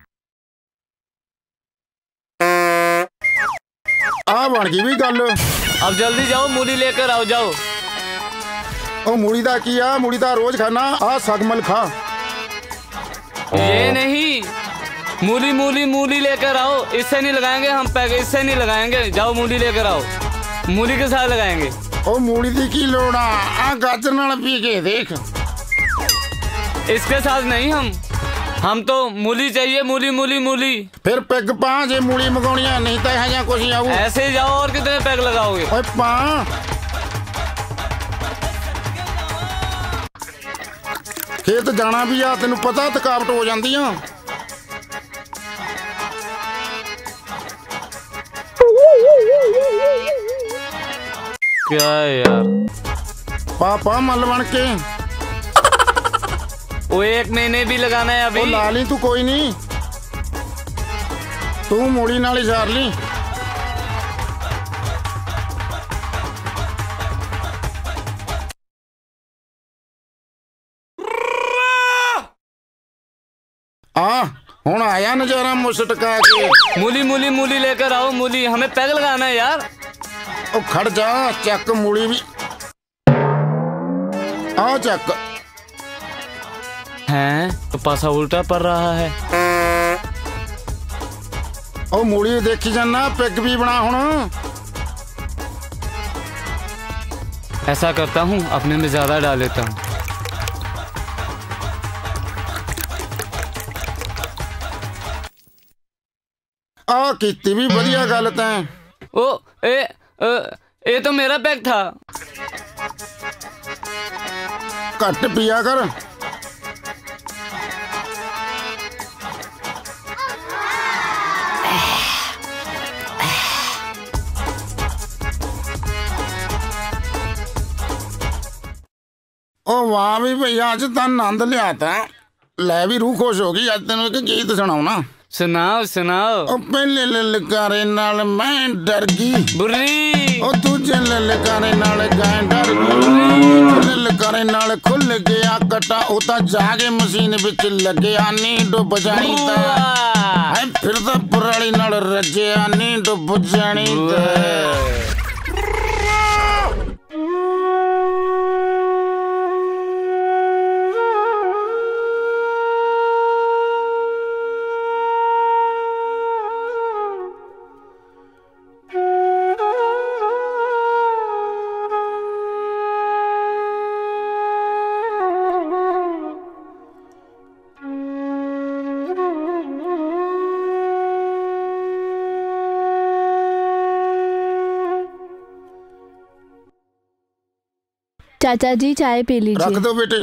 आ बन गई भी गल। अब जल्दी जाओ, मूली लेकर आओ, जाओ। ओ मूली दा की आ, मूली दा रोज खाना, आ सगमल खा। ये नहीं, मूली मूली मूली लेकर आओ। इससे नहीं लगाएंगे हम पैक, इससे नहीं लगाएंगे। जाओ मूली लेकर आओ, मूली के साथ लगाएंगे। ओ मूली दी की लोड़ आ गाजर नाल पी के देख। इसके साथ नहीं, हम तो मूली चाहिए, मूली मूली मूली। फिर पैग पा जे मूली मंगाउणियां, नहीं तो यहाँ कुछ आऊ। ऐसे ही जाओ, और कितने पैग लगाओगे? ओए पा खेत जाना भी आ, तेनू पता थकावट हो जाती आ। क्या है यार? पापा मल बन के। वो 1 महीने भी लगाना है अभी। ला ली तू, कोई नहीं, तू मूली नाल ही सार ली। हुण आया नजारा मुछ टका के। मूली मूली मूली लेकर आओ, मूली हमें पैग लगाना है यार। ओ खड़ जा, चक मूली भी आ चक। हैं तो पासा उल्टा पड़ रहा है। ओ मूली देखी जाना, पैग भी बना हुण। ऐसा करता हूँ, अपने में ज्यादा डाल लेता हूँ। आ कीती भी बढ़िया गल तैं। ओ ए तो मेरा पैक था। घट पिया कर। ओ वाह भी भैया, अज तां आनंद लिया था। लै भी रूह खुश हो गई। अज तेन एक गीत सुनाओ। सुनाओ सुनाओ। ओ पहले ललकारे नाल मैं डर गई बुर्री। ओ दूजे ललकारे नाल गाय डर गई। ललकारे नाल खुल गया कटा, ओ तां जाके मशीन विच लगया नी डुब जानी ता। फिर तां पराली नाल रजया नी डुब जानी ता। चाचा जी चाय पी लीजिए। रख दो बेटे।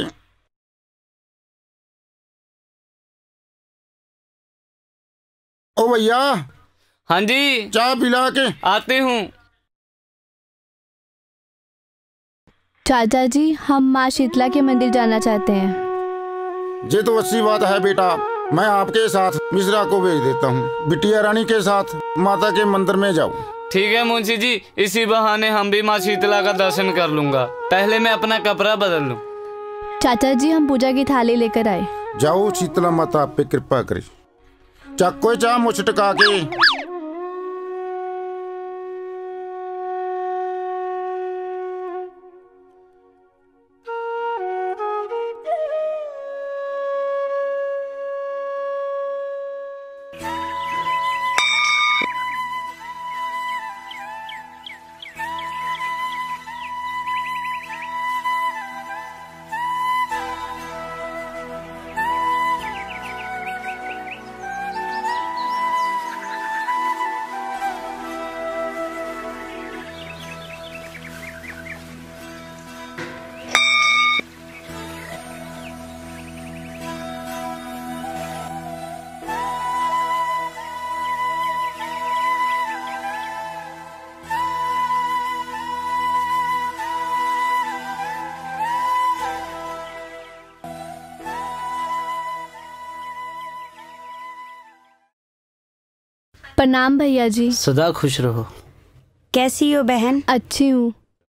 ओ भैया। हाँ जी। चाय पिला के आते हूँ। चाचा जी हम माँ शीतला के मंदिर जाना चाहते हैं। ये तो अच्छी बात है बेटा, मैं आपके साथ मिश्रा को भेज देता हूँ। बिटिया रानी के साथ माता के मंदिर में जाओ। ठीक है मुंशी जी, इसी बहाने हम भी माँ शीतला का दर्शन कर लूंगा। पहले मैं अपना कपड़ा बदल लूं। चाचा जी हम पूजा की थाली लेकर आए। जाओ, शीतला माता आप पे कृपा करे। चक्को चाह मुछ टका के। प्रणाम भैया जी। सदा खुश रहो। कैसी हो बहन? अच्छी हूँ।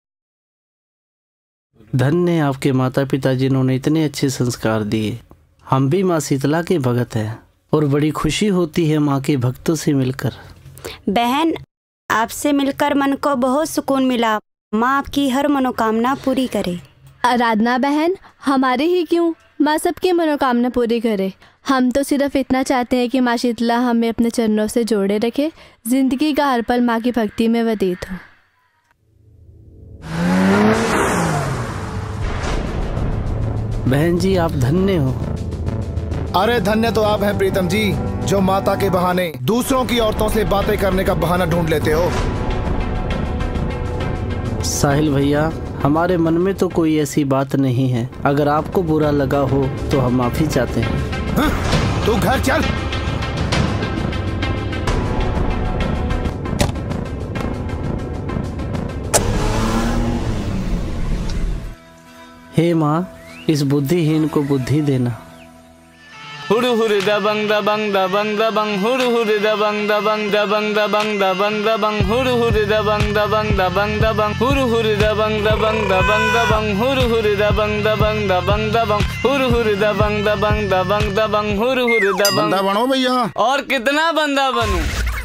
धन्य है आपके माता पिता जिन्होंने इतने अच्छे संस्कार दिए। हम भी माँ शीतला के भगत हैं और बड़ी खुशी होती है माँ के भक्तों से मिलकर। बहन, आपसे मिलकर मन को बहुत सुकून मिला। माँ आपकी हर मनोकामना पूरी करे। आराधना बहन, हमारे ही क्यों, माँ सबकी मनोकामना पूरी करे। हम तो सिर्फ इतना चाहते हैं कि माँ शीतला हमें अपने चरणों से जोड़े रखे, जिंदगी का हर पल माँ की भक्ति में व्यतीत हो। बहन जी आप धन्य हो। अरे धन्य तो आप हैं प्रीतम जी, जो माता के बहाने दूसरों की औरतों से बातें करने का बहाना ढूंढ लेते हो। साहिल भैया, हमारे मन में तो कोई ऐसी बात नहीं है। अगर आपको बुरा लगा हो तो हम माफी चाहते हैं। हाँ? तू घर चल। हे माँ, इस बुद्धिहीन को बुद्धि देना। हुरु हुरु दबंग दबंग दबंग दबंग हुरु हुरु दबंग दबंग दबंग दबंग दबंग दबंग हुरु हुरु दबंग दबंग दबंग दबंग हुरु हुरु दबंग दबंग दबंग दबंग हुरु हुरु दबंग दबंग दबंग दबंग हुरु हुरु दबंग दबंग दबंग दबंग हुरु हुरु दबंग। बंदा बनो भैया। और कितना बंदा बनूं?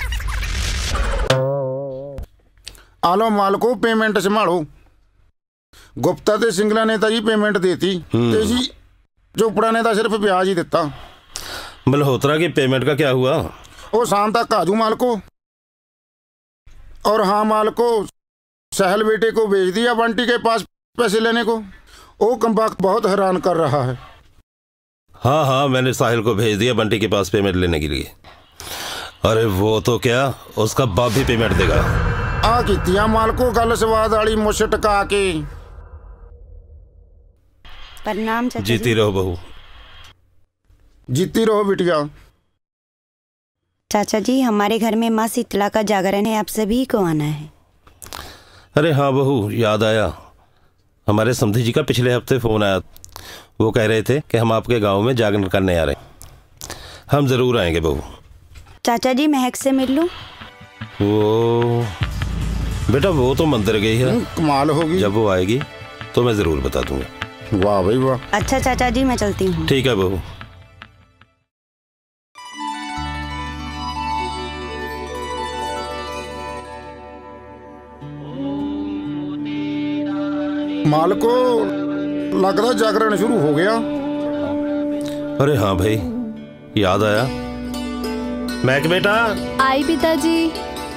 आलो माल को पेमेंट संभालो। गुप्ता ते सिंगला ने तो जी पेमेंट देती ते जी चोपड़ा ने तो सिर्फ ब्याज ही देता। मल्होत्रा की पेमेंट का क्या हुआ? वो शाम तक आजू माल को। और हाँ माल को, सहल बेटे को भेज दिया बंटी के पास पैसे लेने को। वो कमबख्त बहुत हैरान कर रहा है। हाँ हाँ, मैंने साहिल को भेज दिया बंटी के पास पेमेंट लेने के लिए। अरे वो तो क्या, उसका बाप भी पेमेंट देगा। आ कितिया माल को गल स्वाद वाली मुछ टका के। प्रणाम चाचा। जीती रहो बहू। जीती रहो बिटिया। चाचा जी, हमारे घर में माँ शीतला का जागरण है, आप सभी को आना है। अरे हाँ बहू, याद आया। हमारे समधी जी का पिछले हफ्ते फ़ोन आया। वो कह रहे थे कि हम आपके गांव में जागरण करने आ रहे हैं। हम ज़रूर आएंगे बहू। चाचा जी, महक से मिल लूं? वो बेटा, वो तो मंदिर गई है। कमाल होगी। जब वो आएगी तो मैं ज़रूर बता दूंगा। वाह भाई वाह। अच्छा चाचा जी, मैं चलती हूँ। ठीक है बहू। माल को लगता जागरण शुरू हो गया। अरे हाँ भाई, याद आया। मैक बेटा। आई पिताजी।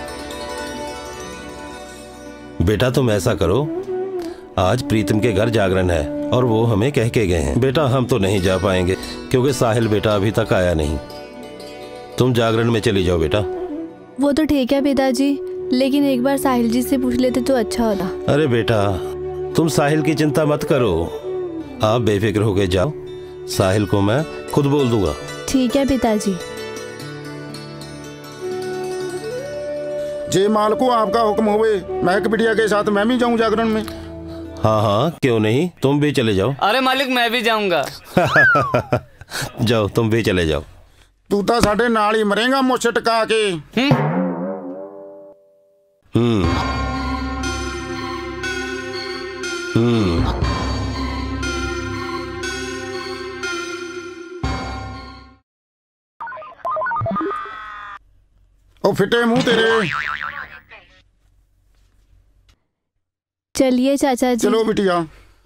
बेटा तुम ऐसा करो, आज प्रीतम के घर जागरण है और वो हमें कह के गए हैं। बेटा हम तो नहीं जा पाएंगे क्योंकि साहिल बेटा अभी तक आया नहीं। तुम जागरण में चली जाओ बेटा। वो तो ठीक है पिताजी, लेकिन एक बार साहिल जी से पूछ लेते तो अच्छा होता। अरे बेटा, तुम साहिल की चिंता मत करो, आप बेफिक्र होके जाओ। साहिल को मैं खुद बोल दूंगा। ठीक है पिताजी। जे माल को आपका हुक्म होवे, महक बिटिया के साथ मैं भी जाऊं जागरण में। हाँ हाँ, क्यों नहीं, तुम भी चले जाओ। अरे मालिक, मैं भी जाऊंगा। जाओ, तुम भी चले जाओ। तू तो साडे नाल ही मरेगा मुछ टका के। ओ फिटे मुंह तेरे। चलिए चाचा जी। चलो बिटिया।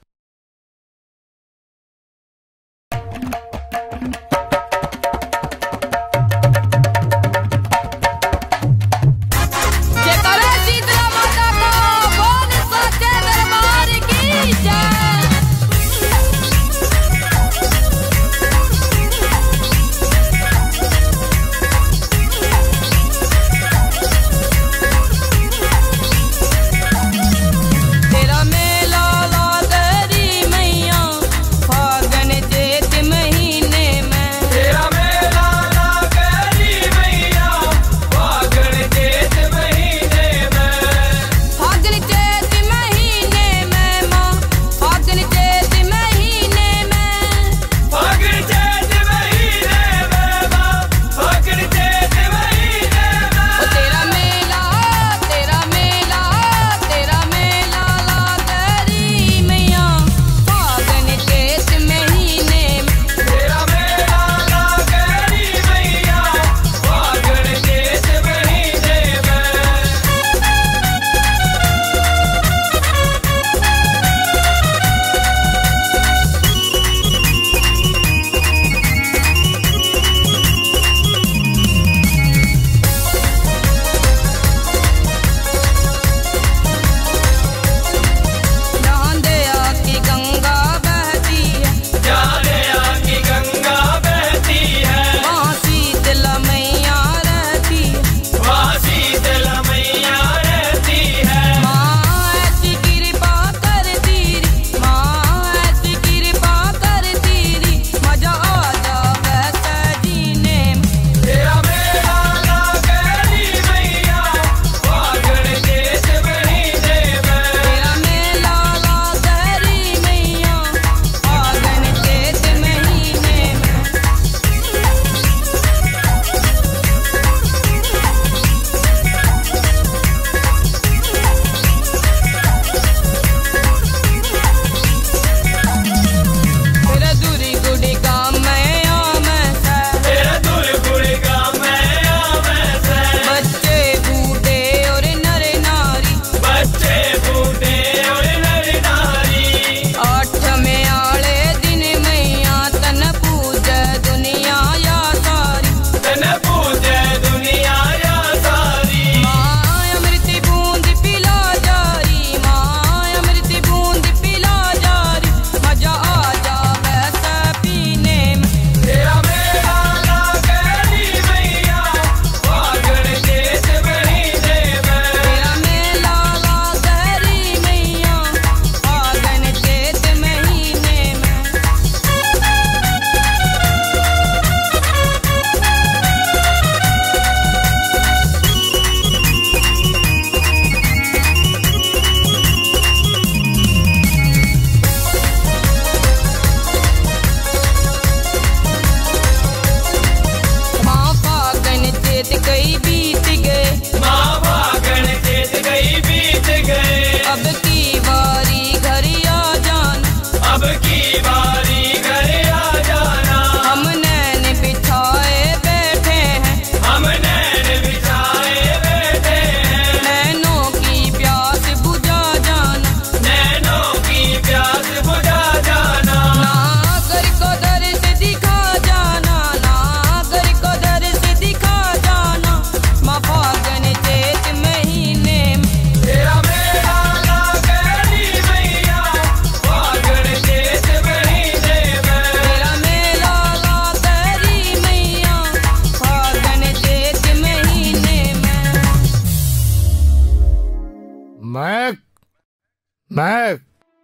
महक,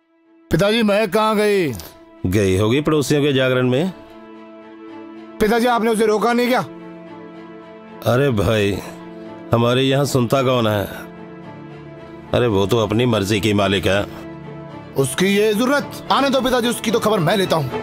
पिताजी महक कहाँ गई? गई होगी पड़ोसियों के जागरण में। पिताजी आपने उसे रोका नहीं क्या? अरे भाई, हमारे यहाँ सुनता कौन है? अरे वो तो अपनी मर्जी की मालिक है। उसकी ये जरूरत? आने दो पिताजी, उसकी तो खबर मैं लेता हूँ।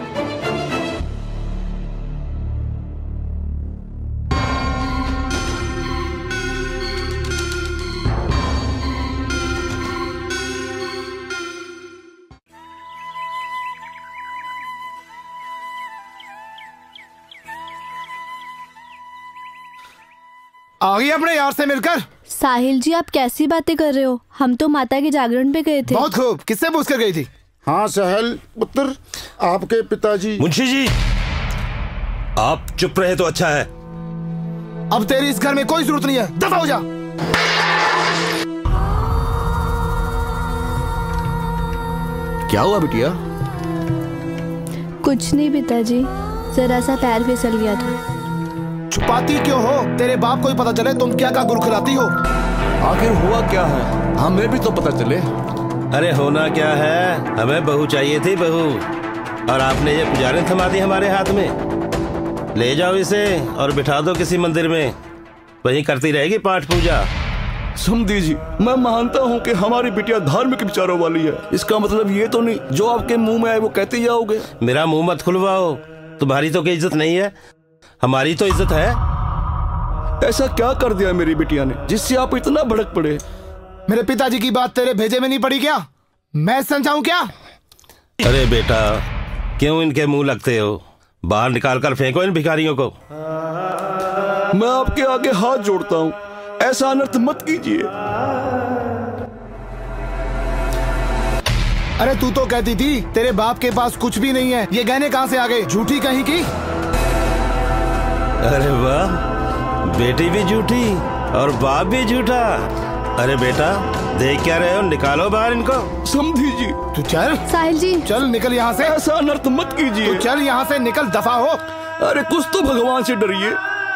आ गई अपने यार से मिलकर। साहिल जी, आप कैसी बातें कर रहे हो? हम तो माता के जागरण पे गए थे। बहुत खूब, किससे पूछ कर गई थी? हाँ साहिल पुत्र, आपके पिताजी। मुंशी जी, आप चुप रहे तो अच्छा है। अब तेरी इस घर में कोई जरूरत नहीं है, दफा हो जा। क्या हुआ बिटिया? कुछ नहीं पिताजी, जरा सा पैर फिसल गया था। छुपाती क्यों हो? तेरे बाप को ही पता चले तुम क्या गुरु खिलाती हो। आखिर हुआ क्या है, हमें भी तो पता चले। अरे होना क्या है, हमें बहू चाहिए थी, बहू, और आपने ये पुजारी थमा दी हमारे हाथ में। ले जाओ इसे और बिठा दो किसी मंदिर में, वहीं करती रहेगी पाठ पूजा। समझी जी, मैं मानता हूँ कि हमारी बिटिया धार्मिक विचारों वाली है। इसका मतलब ये तो नहीं जो आपके मुंह में आए वो कहते जाओगे। मेरा मुंह मत खुलवाओ, तुम्हारी तो कोई इज्जत नहीं है, हमारी तो इज्जत है। ऐसा क्या कर दिया मेरी बिटिया ने जिससे आप इतना भड़क पड़े? मेरे पिताजी की बात तेरे भेजे में नहीं पड़ी क्या? मैं समझाऊं क्या? अरे बेटा, क्यों इनके मुंह लगते हो? बाहर निकाल कर फेंको इन भिखारियों को। मैं आपके आगे हाथ जोड़ता हूँ, ऐसा अनर्थ मत कीजिए। अरे तू तो कहती थी तेरे बाप के पास कुछ भी नहीं है, ये गहने कहाँ से आ गए? झूठी कहीं की। अरे वाह, बेटी भी झूठी और बाप भी झूठा। अरे बेटा, देख क्या रहे हो? निकालो बाहर इनको। समझी जी, तू चल। साहिल जी, चल निकल यहाँ से। ऐसा अनर्थ मत कीजिए। तू चल यहाँ से, निकल, दफा हो। अरे कुछ तो भगवान से डरिए।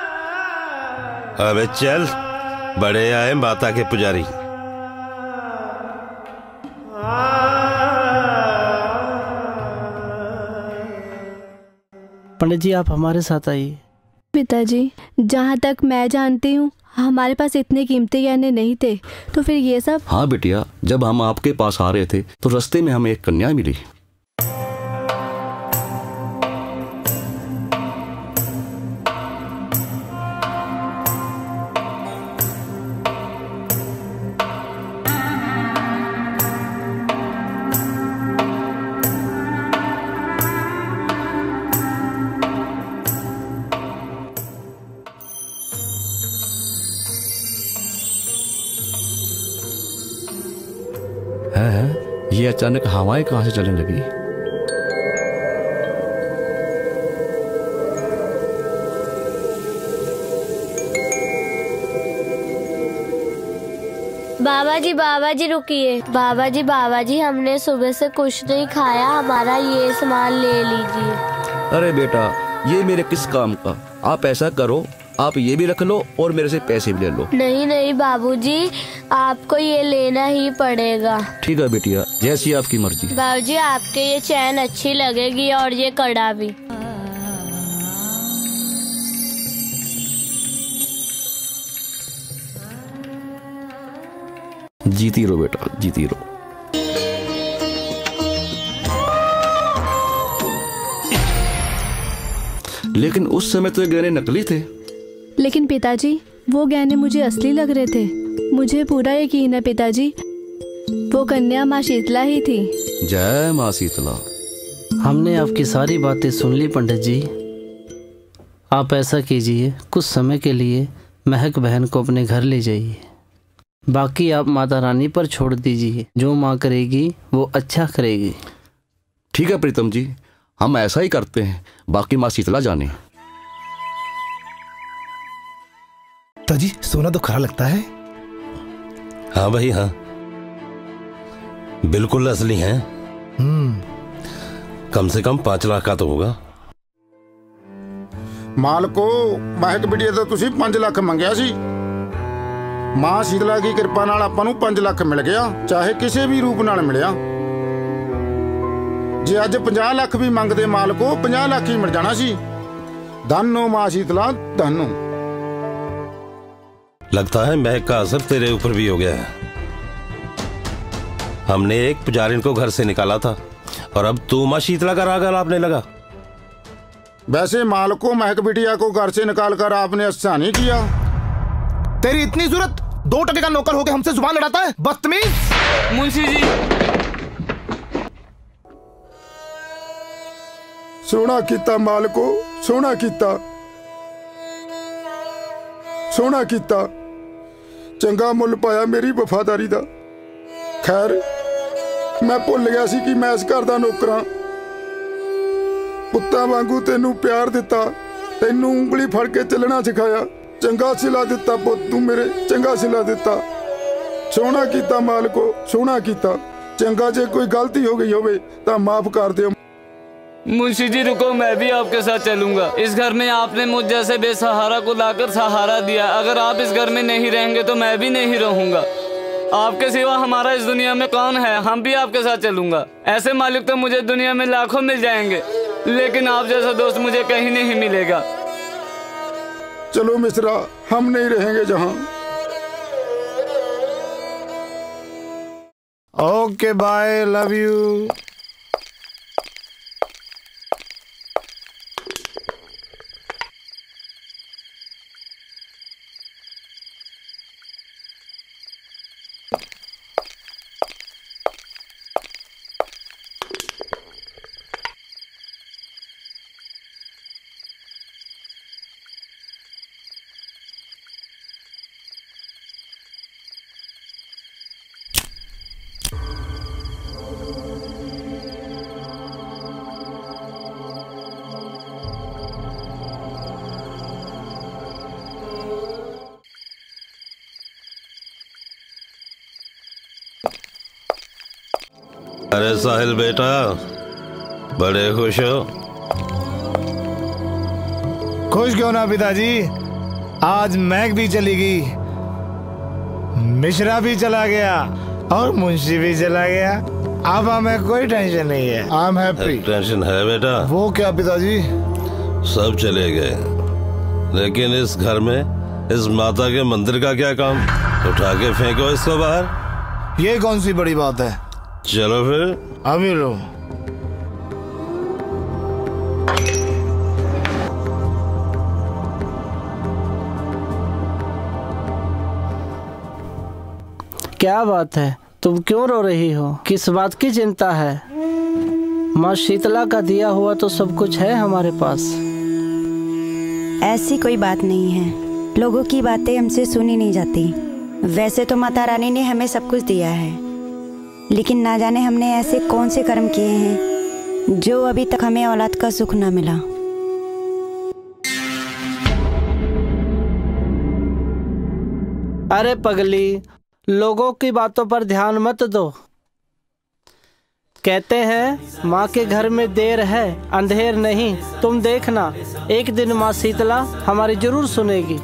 अबे चल, बड़े आए माता के पुजारी। पंडित जी, आप हमारे साथ आइए। पिताजी, जहाँ तक मैं जानती हूँ हमारे पास इतने कीमती गहने नहीं थे, तो फिर ये सब? हाँ बिटिया, जब हम आपके पास आ रहे थे तो रास्ते में हमें एक कन्या मिली। ये अचानक हवाएं कहां से चलने लगी? बाबा जी रुकिए। बाबा जी हमने सुबह से कुछ नहीं खाया, हमारा ये सामान ले लीजिए। अरे बेटा, ये मेरे किस काम का? आप ऐसा करो, आप ये भी रख लो और मेरे से पैसे भी ले लो। नहीं बाबूजी, आपको ये लेना ही पड़ेगा। ठीक है बेटिया, जैसी आपकी मर्जी। बाबूजी, आपके ये चैन अच्छी लगेगी और ये कड़ा भी। जीती रहो बेटा, जीती रहो। लेकिन उस समय तो ये गहने नकली थे। लेकिन पिताजी, वो गहने मुझे असली लग रहे थे। मुझे पूरा यकीन है पिताजी, वो कन्या माँ शीतला ही थी। जय माँ शीतला। हमने आपकी सारी बातें सुन ली पंडित जी। आप ऐसा कीजिए, कुछ समय के लिए महक बहन को अपने घर ले जाइए, बाकी आप माता रानी पर छोड़ दीजिए। जो माँ करेगी वो अच्छा करेगी। ठीक है प्रीतम जी, हम ऐसा ही करते हैं, बाकी माँ शीतला जाने। ताजी, सोना तो खरा लगता है। हाँ भाई हाँ, बिल्कुल असली है। कम से कम 5 लाख का तो होगा। मालको, महक बिटिया तो तुसी 5 लाख मंगया सी। मां शीतला की कृपा नाल आपां नूं 5 लाख मिल गया, चाहे किसी भी रूप नाल मिलिया। जे अज 50 लाख भी मंगदे मालको, 50 लाख ही मिल जाना सी। धन्नो मां शीतला, धन्नो। लगता है महक का असर तेरे ऊपर भी हो गया है। हमने एक पुजारिन को घर से निकाला था और अब तू मां शीतला का राग आपने लगा। वैसे मालको, महक बिटिया को घर से निकाल कर आपने अच्छा नहीं किया। तेरी इतनी जरूरत? 2 टके का नौकर होके हमसे जुबान लड़ाता है, बदतमीज। मुंशी जी, सोना कीता मालको, सोना कीता। सोहना कीता, चंगा मुल पाया मेरी वफादारी दा। खैर मैं भुल गया सी कि मैं इस घर दा नौकर हां। पुत्तां वांगू तेनू प्यार दिता, तेनू उंगली फड़ के चलना सिखाया। चंगा सिला दिता पुत्त तू मेरे, चंगा सिला दिता। सोहना कीता मालको, सोहना कीता। चंगा जे कोई गलती हो गई होवे तां माफ कर दियो। मुंशी जी रुको, मैं भी आपके साथ चलूंगा। इस घर में आपने मुझ जैसे बेसहारा को लाकर सहारा दिया। अगर आप इस घर में नहीं रहेंगे तो मैं भी नहीं रहूंगा। आपके सिवा हमारा इस दुनिया में कौन है? हम भी आपके साथ चलूंगा। ऐसे मालिक तो मुझे दुनिया में लाखों मिल जाएंगे, लेकिन आप जैसा दोस्त मुझे कहीं नहीं मिलेगा। चलो मिश्रा, हम नहीं रहेंगे जहां। Okay bye, love you. अरे साहिल बेटा, बड़े खुश हो? खुश क्यों ना पिताजी, आज महक भी चली गई, मिश्रा भी चला गया और मुंशी भी चला गया। अब हमें कोई टेंशन नहीं है। I am happy. टेंशन है बेटा? वो क्या पिताजी? सब चले गए, लेकिन इस घर में इस माता के मंदिर का क्या काम? उठा के फेंको इसको बाहर। ये कौन सी बड़ी बात है? चलो फिर। अभी लो। क्या बात है, तुम क्यों रो रही हो? किस बात की चिंता है? माँ शीतला का दिया हुआ तो सब कुछ है हमारे पास। ऐसी कोई बात नहीं है, लोगों की बातें हमसे सुनी नहीं जाती। वैसे तो माता रानी ने हमें सब कुछ दिया है, लेकिन ना जाने हमने ऐसे कौन से कर्म किए हैं जो अभी तक हमें औलाद का सुख ना मिला। अरे पगली, लोगों की बातों पर ध्यान मत दो। कहते हैं माँ के घर में देर है अंधेर नहीं। तुम देखना, एक दिन माँ शीतला हमारी जरूर सुनेगी।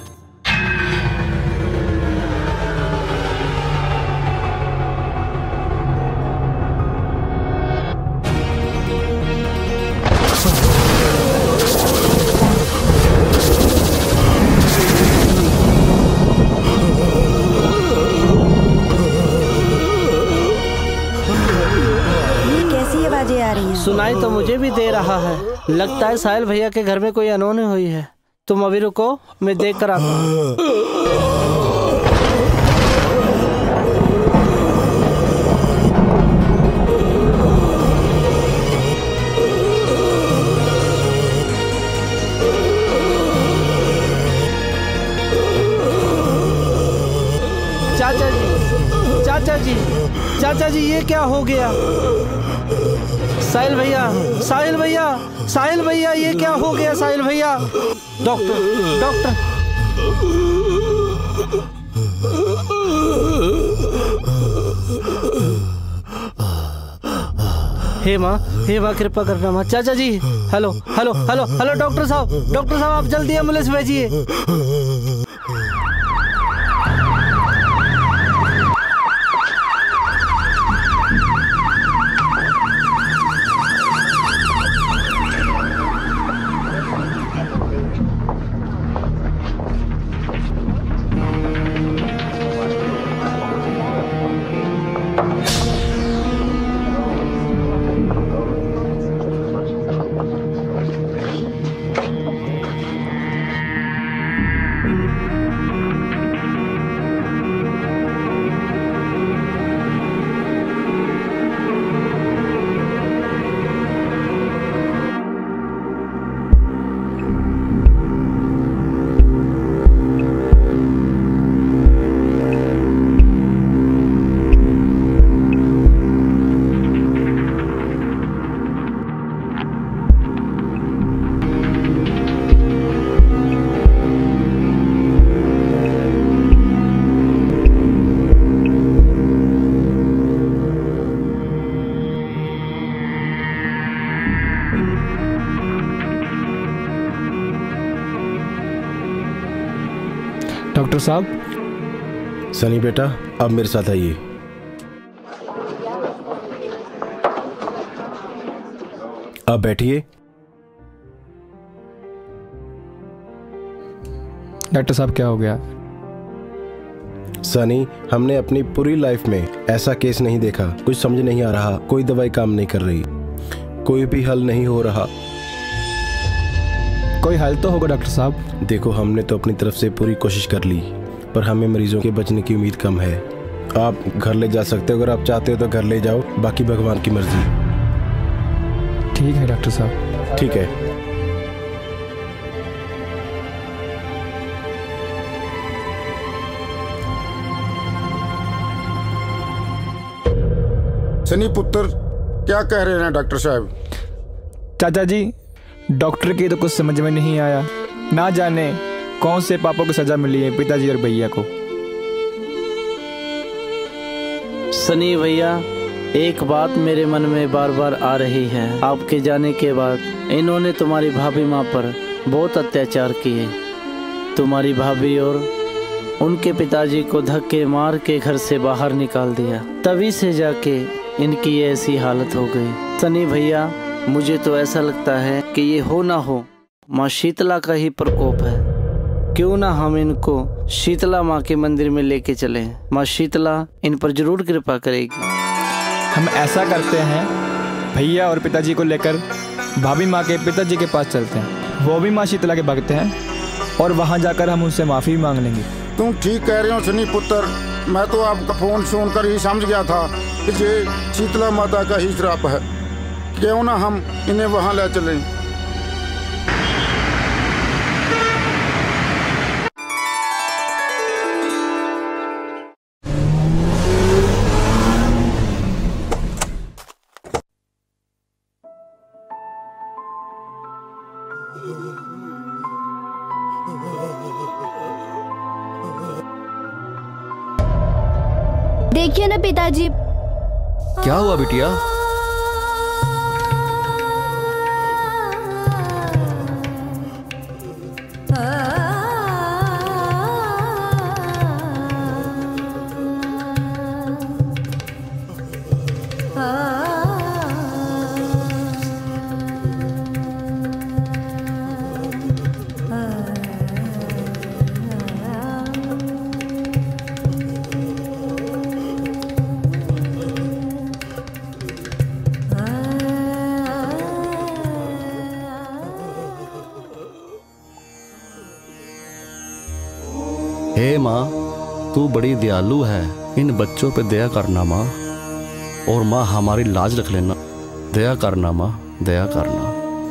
सुनाई तो मुझे भी दे रहा है। लगता है साहिल भैया के घर में कोई अनहोनी हुई है। तुम अभी रुको, मैं देख कर आता हूँ। चाचा जी, चाचा जी, चाचा जी, ये क्या हो गया? साहिल भैया, साहिल भैया, साहिल भैया, ये क्या हो गया साहिल भैया? Doctor, doctor. हे माँ, हे माँ, कृपा करना माँ। चाचा जी, hello hello hello hello, doctor साहब, डॉक्टर साहब, आप जल्दी एम्बुलेंस भेजिए। डॉक्टर साहब। सनी बेटा, अब मेरे साथ आइए। अब बैठिए। डॉक्टर साहब क्या हो गया? सनी, हमने अपनी पूरी लाइफ में ऐसा केस नहीं देखा। कुछ समझ नहीं आ रहा, कोई दवाई काम नहीं कर रही, कोई भी हल नहीं हो रहा। कोई हल तो होगा डॉक्टर साहब। देखो, हमने तो अपनी तरफ से पूरी कोशिश कर ली, पर हमें मरीजों के बचने की उम्मीद कम है। आप घर ले जा सकते हो, अगर आप चाहते हो तो घर ले जाओ, बाकी भगवान की मर्जी। ठीक है डॉक्टर साहब। ठीक है। सनी पुत्र, क्या कह रहे हैं डॉक्टर साहब? चाचा जी, डॉक्टर की तो कुछ समझ में नहीं आया। ना जाने कौन से पापों को सजा मिली है पिताजी और भैया को। सनी भैया, एक बात मेरे मन में बार बार आ रही है। आपके जाने के बाद इन्होंने तुम्हारी भाभी माँ पर बहुत अत्याचार किए। तुम्हारी भाभी और उनके पिताजी को धक्के मार के घर से बाहर निकाल दिया। तभी से जाके इनकी ऐसी हालत हो गई। सनी भैया, मुझे तो ऐसा लगता है कि ये हो ना हो माँ शीतला का ही प्रकोप है। क्यों ना हम इनको शीतला माँ के मंदिर में लेके चलें। माँ शीतला इन पर जरूर कृपा करेगी। हम ऐसा करते हैं, भैया और पिताजी को लेकर भाभी माँ के पिताजी के पास चलते हैं। वो भी माँ शीतला के भक्त हैं और वहाँ जाकर हम उनसे माफ़ी मांग लेंगे। तुम ठीक कह रहे हो सनी पुत्र। मैं तो आपका फोन सुनकर ही समझ गया था कि ये शीतला माता का ही श्राप है। क्यों ना हम इन्हें वहाँ ले चलें। देखिए ना पिताजी। क्या हुआ बिटिया? हे माँ, तू बड़ी दयालु है। इन बच्चों पे दया करना माँ। और माँ, हमारी लाज रख लेना। दया करना माँ, दया करना।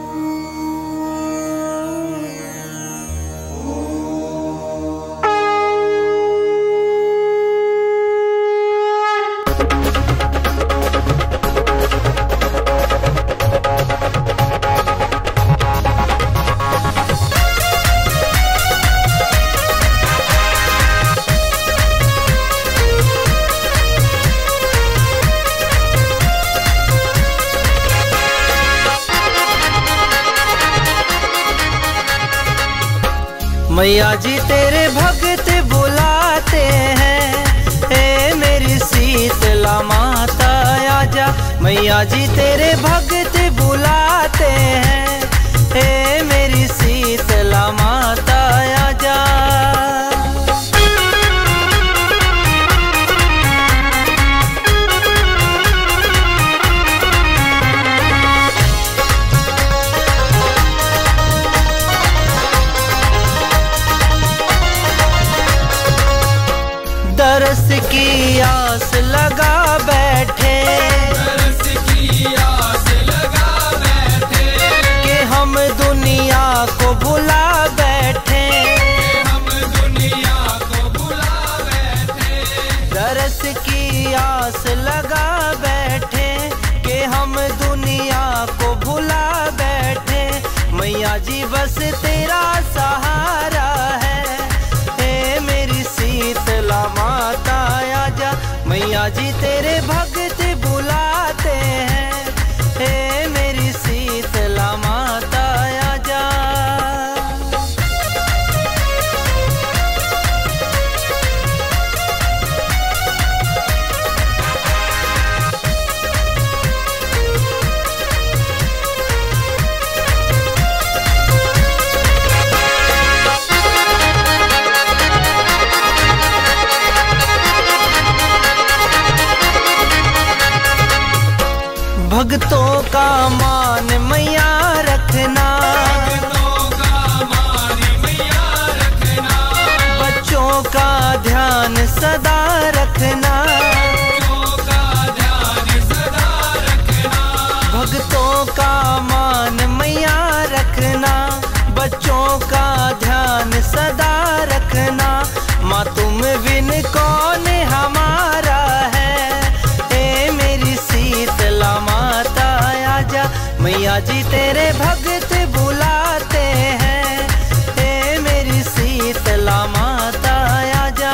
मैया जी तेरे भक्त बुलाते हैं, ए मेरी शीतला माता आजा। मैया जी तेरे भक्त बुलाते हैं, ए मेरी शीतला माता आजा। दरस की आस लगा बैठे, दरस की आस भक्तों का मान मैया रखना, बच्चों का ध्यान सदा रखना, भक्तों का मान मैया रखना, बच्चों का ध्यान सदा रखना। माँ तुम बिन कौन हमारा है, ए मेरी शीतला माता आजा, मैया जी तेरे भक्त बुलाते हैं, ए मेरी शीतला माता आजा।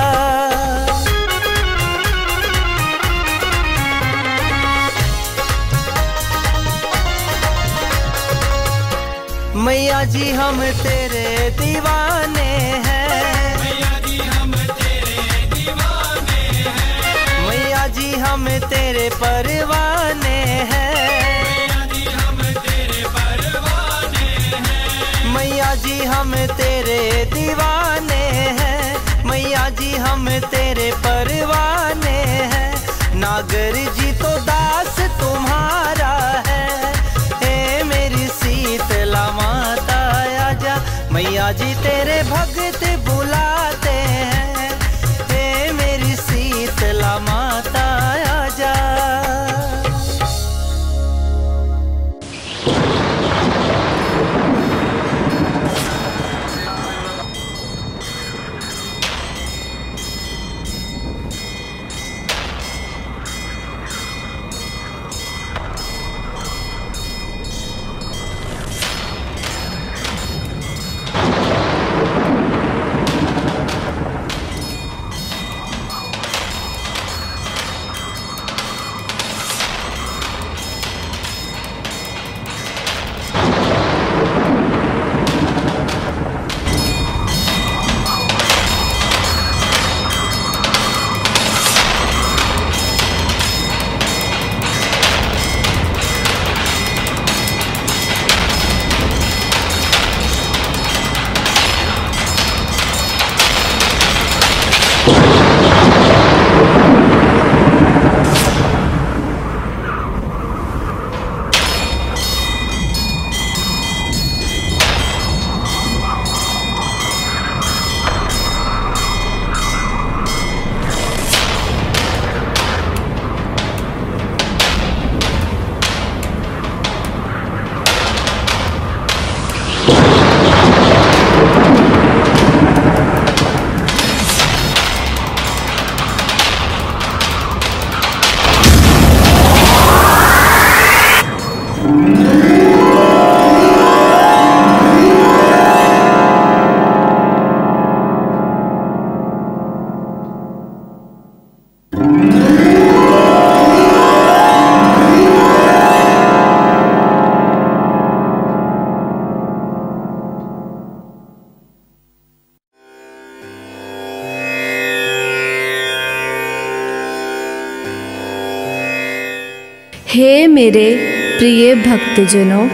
मैया जी हम तेरे दीवाने हैं, मैया जी हम तेरे दीवाने हैं, मैया जी हम तेरे परवाने हैं, मैया जी हम तेरे परवाने हैं, मैया जी हम तेरे दीवाने हैं, मैया जी हम तेरे परवाने हैं। नागर जी तो दास तुम्हारा है, ए मेरी शीतला माता आजा, मैया जी तेरे भक्त बुलाते हैं, ए मेरी शीतला माता आजा। हे मेरे प्रिय भक्तजनों,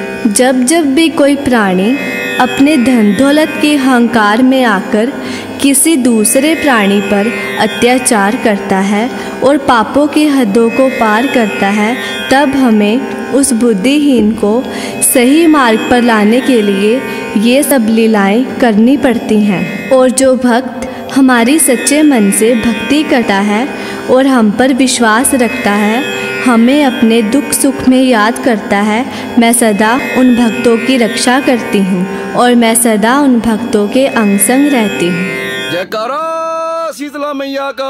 जब जब भी कोई प्राणी अपने धन दौलत के अहंकार में आकर किसी दूसरे प्राणी पर अत्याचार करता है और पापों की हदों को पार करता है, तब हमें उस बुद्धिहीन को सही मार्ग पर लाने के लिए ये सब लीलाएं करनी पड़ती हैं। और जो भक्त हमारी सच्चे मन से भक्ति करता है और हम पर विश्वास रखता है, हमें अपने दुख सुख में याद करता है, मैं सदा उन भक्तों की रक्षा करती हूँ और मैं सदा उन भक्तों के अंग संग रहती हूँ। जयकारा शीतला मैया का।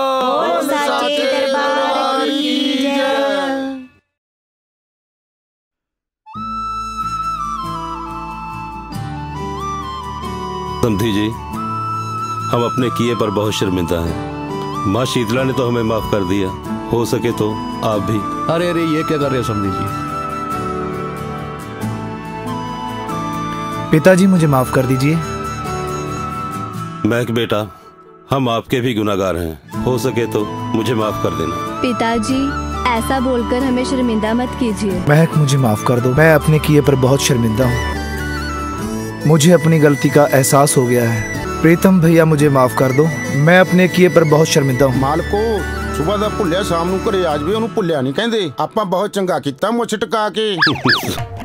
समधी जी, हम अपने किए पर बहुत शर्मिंदा हैं। माँ शीतला ने तो हमें माफ कर दिया, हो सके तो आप भी। अरे अरे, ये क्या कर रहे हो समधी जी? पिताजी मुझे माफ कर दीजिए। महक बेटा, हम आपके भी गुनाहगार हैं, हो सके तो मुझे माफ कर देना। पिताजी, ऐसा बोलकर हमें शर्मिंदा मत कीजिए। महक मुझे माफ कर दो, मैं अपने किए पर बहुत शर्मिंदा हूँ। मुझे अपनी गलती का एहसास हो गया है। प्रीतम भैया मुझे माफ कर दो, मैं अपने किए पर बहुत शर्मिंदा हूँ। मालको, ਸੁਬਾਹ ਦਾ ਭੁੱਲਿਆ ਸ਼ਾਮ ਨੂੰ ਘਰੇ ਆ ਜਾਵੇ ਉਹਨੂੰ ਭੁੱਲਿਆ ਨਹੀਂ ਕਹਿੰਦੇ। ਆਪਾਂ ਬਹੁਤ ਚੰਗਾ ਕੀਤਾ ਮੁੱਛ ਟਕਾ ਕੇ।